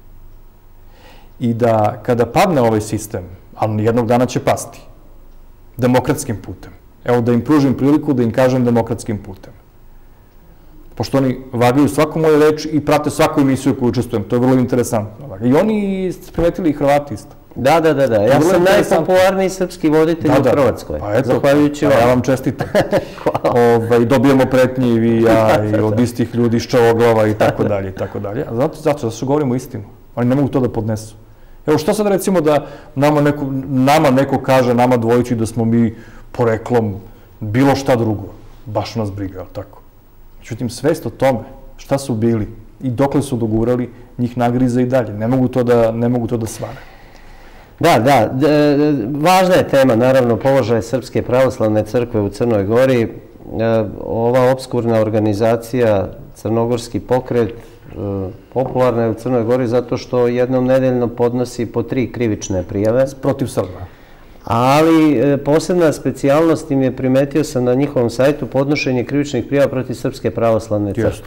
I da kada padne ovaj sistem, ali jednog dana će pasti, demokratskim putem. Evo da im pružim priliku da im kažem demokratskim putem. Pošto oni vagaju svaku moju reč i prate svaku emisiju koju učestvujem. To je vrlo interesantno. I oni primetili i Hrvati isto. Da. Ja sam najpopularniji srpski voditelj u Hrvatskoj. Pa eto, ja vam čestitam. Dobijemo pretnje i vi, ja, i od istih ljudi iz Čavoglava i tako dalje, i tako dalje. Zato što govorimo istinu. Oni ne mogu to da podnesu. Evo što sad recimo da nama neko kaže, nama dvojici da smo mi poreklom bilo šta drugo, baš nas briga, ali tako? Međutim, svest o tome, šta su bili i dokle su dogurali, njih nagriza i dalje. Ne mogu to da svare. Da, važna je tema, naravno, položaj Srpske pravoslavne crkve u Crnoj Gori. Ova obskurna organizacija, Crnogorski pokret, popularna je u Crnoj Gori zato što jednom nedeljno podnosi po 3 krivične prijave. Protiv Srba. Ali posebna specijalnost im je, primetio sam na njihovom sajtu, podnošenje krivičnih prijava protiv Srpske pravoslavne crkve.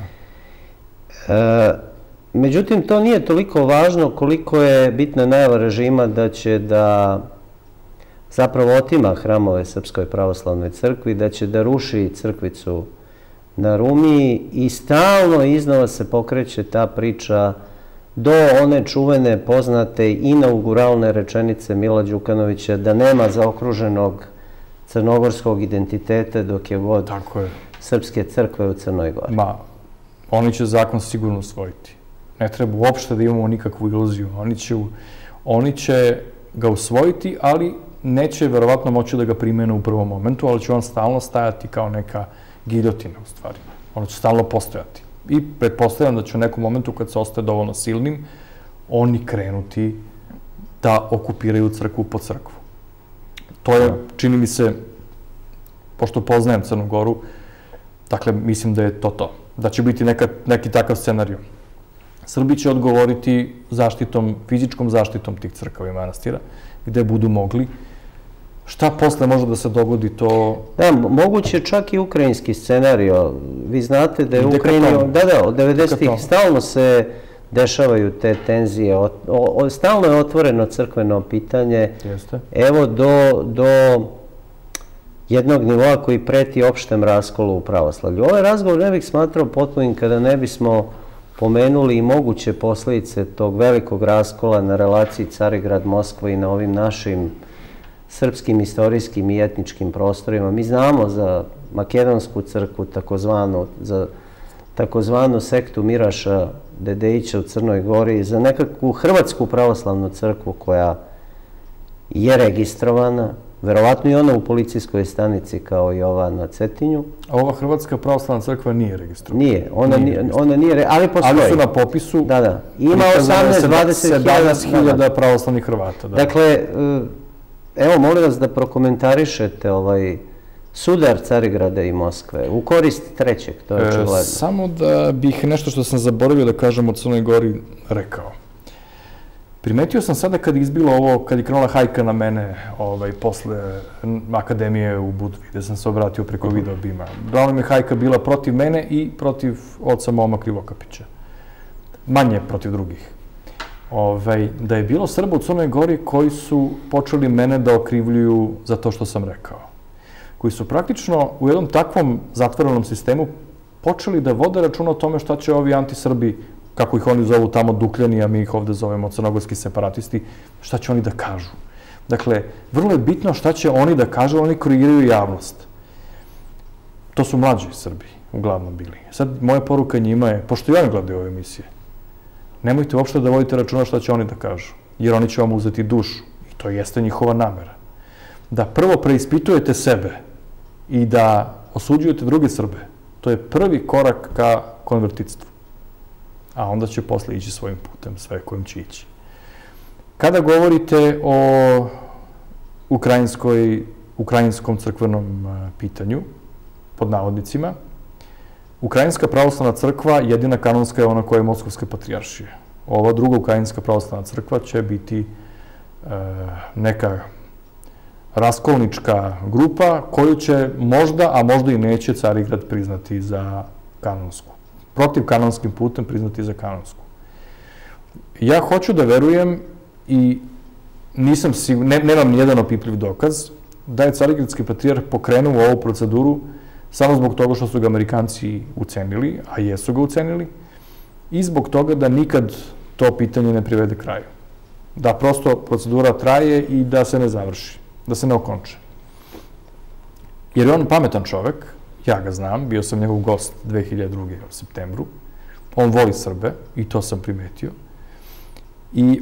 Međutim, to nije toliko važno koliko je bitna najava režima da će da zapravo otima hramove Srpskoj pravoslavnoj crkvi, da će da ruši crkvicu na Rumiji i stalno iznova se pokreće ta priča do one čuvene, poznate, inauguralne rečenice Mila Đukanovića da nema zaokruženog crnogorskog identiteta dok je god Srpske crkve u Crnoj Gori. Oni će zakon sigurno usvojiti. Ne treba uopšte da imamo nikakvu iluziju. Oni će ga usvojiti, ali neće verovatno moći da ga primene u prvom momentu, ali će on stalno stajati kao neka giljotina u stvari. Ono će stalno postojati. I pretpostavljam da će u nekom momentu kad se ostaje dovoljno silnim, oni krenuti da okupiraju crkvu po crkvu. To je, čini mi se, pošto poznajem Crnu Goru, dakle, mislim da je to. Da će biti neki takav scenarij. Srbi će odgovoriti fizičkom zaštitom tih crkava i manastira, gde budu mogli. Šta posle može da se dogodi, to... Da, moguće čak i ukrajinski scenario. Vi znate da je Ukrajina... Da, od 90-ih stalno se dešavaju te tenzije. Stalno je otvoreno crkveno pitanje. Evo do jednog nivoa koji preti opštem raskolu u pravoslavlju. Ovaj razgovor ne bih smatrao potpunim kada ne bismo pomenuli i moguće posledice tog velikog raskola na relaciji Carigrad-Moskva i na ovim našim srpskim, istorijskim i etničkim prostorima. Mi znamo za makedonsku crkvu, za takozvanu sektu Miraša Dedejića u Crnoj Gori, za nekakvu hrvatsku pravoslavnu crkvu koja je registrovana, verovatno i ona u policijskoj stanici kao i ova na Cetinju. A ova hrvatska pravoslavna crkva nije registrovana? Nije, ona nije, ali postoji. Ali su na popisu... Da. Ima 17.000 pravoslavnih Hrvata. Dakle, evo, molim vas da prokomentarišete sudar Carigrada i Moskve u korist trećeg, to je očigledno. Samo da bih nešto što sam zaboravio da kažem o Crnoj Gori rekao. Primetio sam sada kad je izbilo ovo, kad je krenula hajka na mene posle akademije u Budvi, gde sam se obratio preko video bima. Uglavnom je hajka bila protiv mene i protiv oca Moma Krivokapića. Manje protiv drugih. Da je bilo Srba u Crnoj Gori koji su počeli mene da okrivljuju za to što sam rekao. Koji su praktično u jednom takvom zatvorenom sistemu počeli da vode računa o tome šta će ovi antisrbi, kako ih oni zovu tamo Dukljani, a mi ih ovde zovemo crnogorski separatisti, šta će oni da kažu. Dakle, vrlo je bitno šta će oni da kažu, oni kreiraju javnost. To su mlađi Srbi, uglavnom bili. Sad, moja poruka njima je, pošto i oni gledaju ove emisije, nemojte uopšte da vodite računa šta će oni da kažu, jer oni će vam uzeti dušu. I to jeste njihova namera. Da prvo preispitujete sebe i da osuđujete druge Srbe, to je prvi korak ka konvertitstvu. A onda će posle ići svojim putem, sve kojim će ići. Kada govorite o ukrajinskom crkvenom pitanju, pod navodnicima, Ukrajinska pravoslavna crkva, jedina kanonska je ona koja je Moskovske patrijaršije. Ova druga Ukrajinska pravoslavna crkva će biti neka raskolnička grupa koju će možda, a možda i neće Carigrad priznati za kanonsku. Protiv kanonskim putem priznati za kanonsku. Ja hoću da verujem i nisam siguran, nemam nijedan opipljiv dokaz, da je Carigradski patrijarh pokrenuo ovu proceduru samo zbog toga što su ga Amerikanci ucenili, a jesu ga ucenili, i zbog toga da nikad to pitanje ne privede kraju. Da prosto procedura traje i da se ne završi, da se ne okonče. Jer je on pametan čovek, ja ga znam, bio sam njegov gost 2002. u septembru, on voli Srbe i to sam primetio. i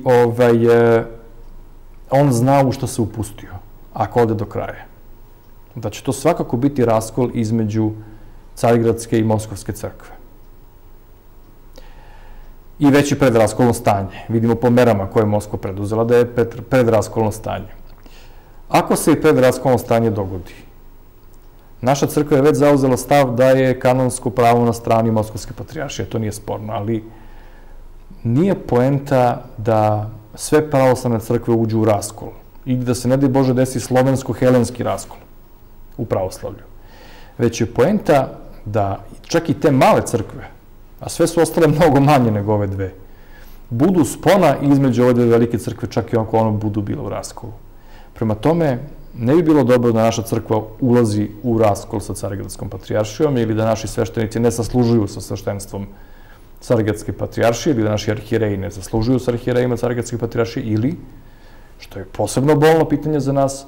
on zna u što se upustio, ako ode do kraja. Da će to svakako biti raskol između Carigradske i Moskovske crkve. I već je predraskolno stanje. Vidimo po merama koje je Moskva preduzela da je predraskolno stanje. Ako se i predraskolno stanje dogodi, naša crkva je već zauzela stav da je kanonsko pravo na strani Moskovske patrijaršije, to nije sporno, ali nije poenta da sve pravoslavne crkve uđu u raskol i da se, ne daj Bože, desi slovensko-helenski raskol u pravoslavlju. Već je poenta da čak i te male crkve, a sve su ostale mnogo manje nego ove dve, budu spona između ove dve velike crkve, čak i ako ono budu bile u raskolu. Prema tome, ne bi bilo dobro da naša crkva ulazi u raskol sa Carigradskom patrijaršijom ili da naši sveštenici ne saslužuju sa sveštenstvom Carigradske patrijaršije ili da naši arhijereji ne zaslužuju sa arhijerejima Carigradske patrijaršije ili, što je posebno bolno pitanje za nas,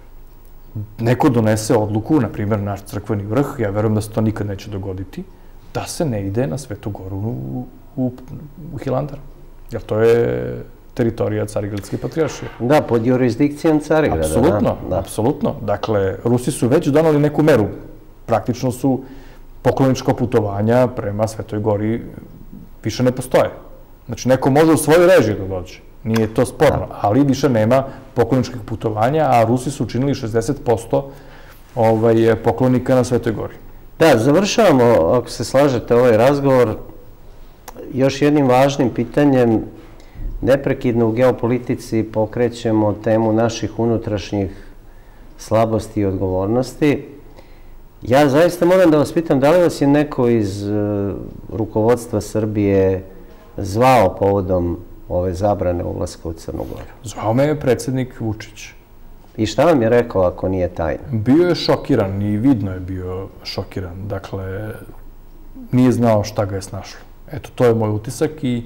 neko donese odluku, na primjer naš crkveni vrh, ja verujem da se to nikad neće dogoditi, da se ne ide na Svetu Goru u Hilandar. Jer to je teritorija Carigradske patrijaršije. Da, pod jurisdikcijom Carigrada. Apsolutno, apsolutno. Dakle, Rusi su već donali neku meru. Praktično su poklonička putovanja prema Svetoj Gori više ne postoje. Znači, neko može u svojoj režiji da dođe. Nije to sporno, ali više nema pokloničkih putovanja, a Rusi su učinili 60% poklonika na Svetoj Gori. Da, završavamo, ako se slažete, ovaj razgovor još jednim važnim pitanjem. Neprekidno u geopolitici pokrećemo temu naših unutrašnjih slabosti i odgovornosti. Ja zaista moram da vas pitam, da li vas je neko iz rukovodstva Srbije zvao povodom ove zabrane ulaska u Crnu Goru? Zvao me je predsjednik Vučić. I šta vam je rekao, ako nije tajna? Bio je šokiran i vidno je bio šokiran. Dakle, nije znao šta ga je snašlo. Eto, to je moj utisak i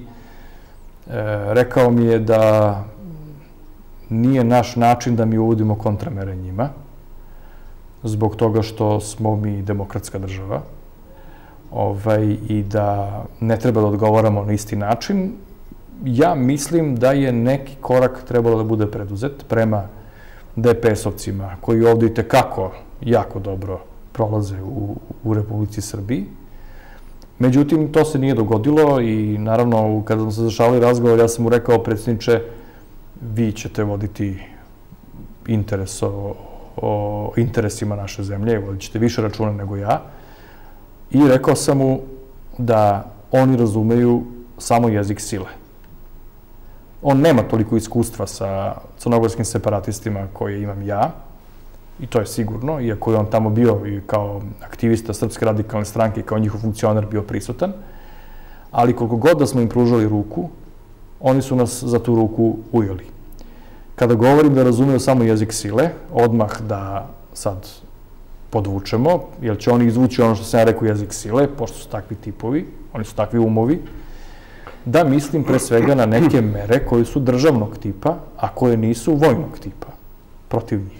rekao mi je da nije naš način da mi uvodimo kontramere njima, zbog toga što smo mi demokratska država i da ne treba da odgovaramo na isti način. Ja mislim da je neki korak trebalo da bude preduzet prema DPS-ovcima, koji ovdje itekako jako dobro prolaze u Republici Srbiji. Međutim, to se nije dogodilo i naravno, kada smo se zašali razgovor, ja sam mu rekao, predsjedniče, vi ćete voditi interes o interesima naše zemlje, vodit ćete više računa nego ja. I rekao sam mu da oni razumeju samo jezik sile. On nema toliko iskustva sa crnogorskim separatistima koje imam ja, i to je sigurno, iako je on tamo bio i kao aktivista Srpske radikalne stranke i kao njihov funkcioner bio prisutan, ali koliko god da smo im pružali ruku, oni su nas za tu ruku ujeli. Kada govorim da razumeju samo jezik sile, odmah da sad podvučemo, jer će oni izvući ono što sam ja rekao jezik sile, pošto su takvi tipovi, oni su takvi umovi, da mislim pre svega na neke mere koje su državnog tipa, a koje nisu vojnog tipa protiv njih.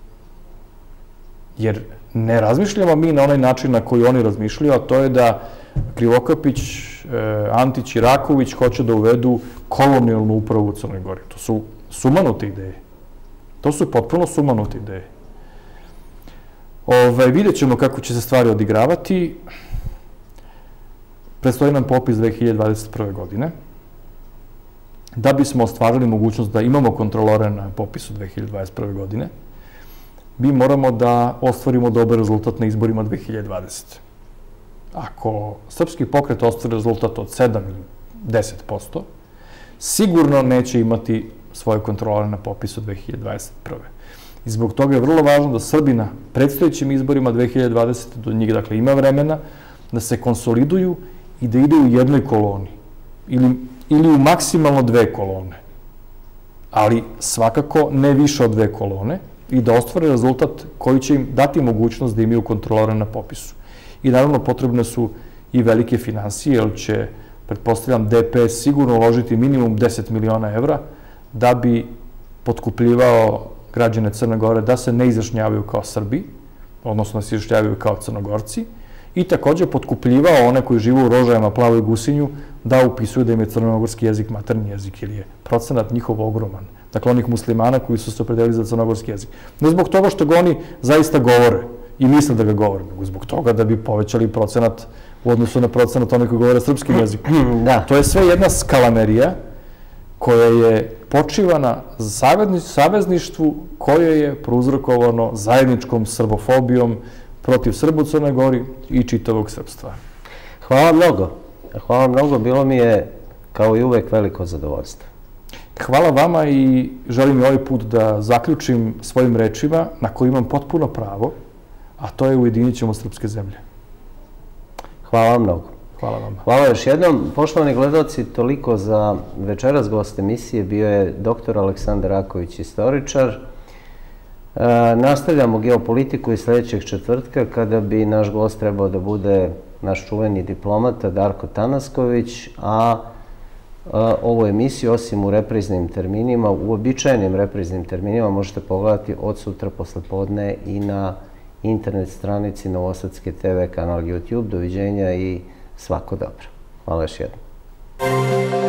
Jer ne razmišljamo mi na onaj način na koji oni razmišljaju, a to je da Krivokapić, Antić i Raković hoće da uvedu kolonijalnu upravu u Crnoj Gori. To su sumanute ideje. To su potpuno sumanute ideje. Vidjet ćemo kako će se stvari odigravati. Predstoji nam popis 2021. godine. Da bismo ostvarili mogućnost da imamo kontrolore na popisu 2021. godine, mi moramo da ostvarimo dobar rezultat na izborima 2020. Ako srpski pokret ostvari rezultat od 7 ili 10%, sigurno neće imati svoje kontrolore na popisu 2021. I zbog toga je vrlo važno da Srbi na predstojećim izborima 2020. do njih, dakle, ima vremena da se konsoliduju i da ide u jednoj koloni ili u maksimalno 2 kolone, ali svakako ne više od 2 kolone, i da ostvare rezultat koji će im dati mogućnost da imaju kontrolore na popisu. I naravno potrebne su i velike finansije, jer će, pretpostavljam, DPS sigurno uložiti minimum 10 miliona evra da bi potkupljivao građane Crne Gore da se ne izjašnjavaju kao Srbi, odnosno da se izjašnjavaju kao Crnogorci, i takođe potkupljivao one koji žive u Rožajama, Plavoj Gusinju, da upisuju da im je crnogorski jezik maternji jezik, jer je procenat njihov ogroman. Dakle, onih muslimana koji su se opredelili za crnogorski jezik. Ne zbog toga što ga oni zaista govore i misle da ga govore, nego zbog toga da bi povećali procenat u odnosu na procenat onih koji govore srpskim jezikom. To je sve jedna skalamerija koja je počiva na savezništvu koje je prouzrokovano zajedničkom srbofobijom protiv Srba u Crnoj Gori i čitavog srpstva. Hvala mnogo. Hvala mnogo. Bilo mi je, kao i uvek, veliko zadovoljstvo. Hvala vama i želim i ovaj put da zaključim svojim rečima na koje imam potpuno pravo, a to je ujedinit ćemo srpske zemlje. Hvala vam mnogo. Hvala vam. Hvala još jednom. Poštovani gledalci, toliko za večeras. Gost emisije bio je dr. Aleksandar Raković, istoričar. Nastavljamo geopolitiku i sljedećeg četvrtka kada bi naš gost trebao da bude naš čuveni diplomata Darko Tanasković, a ovu emisiju, osim u repriznim terminima, u uobičajenim repriznim terminima, možete pogledati od sutra poslepodne i na internet stranici Novosadske TV, kanal YouTube. Doviđenja i svako dobro. Hvala još jednom.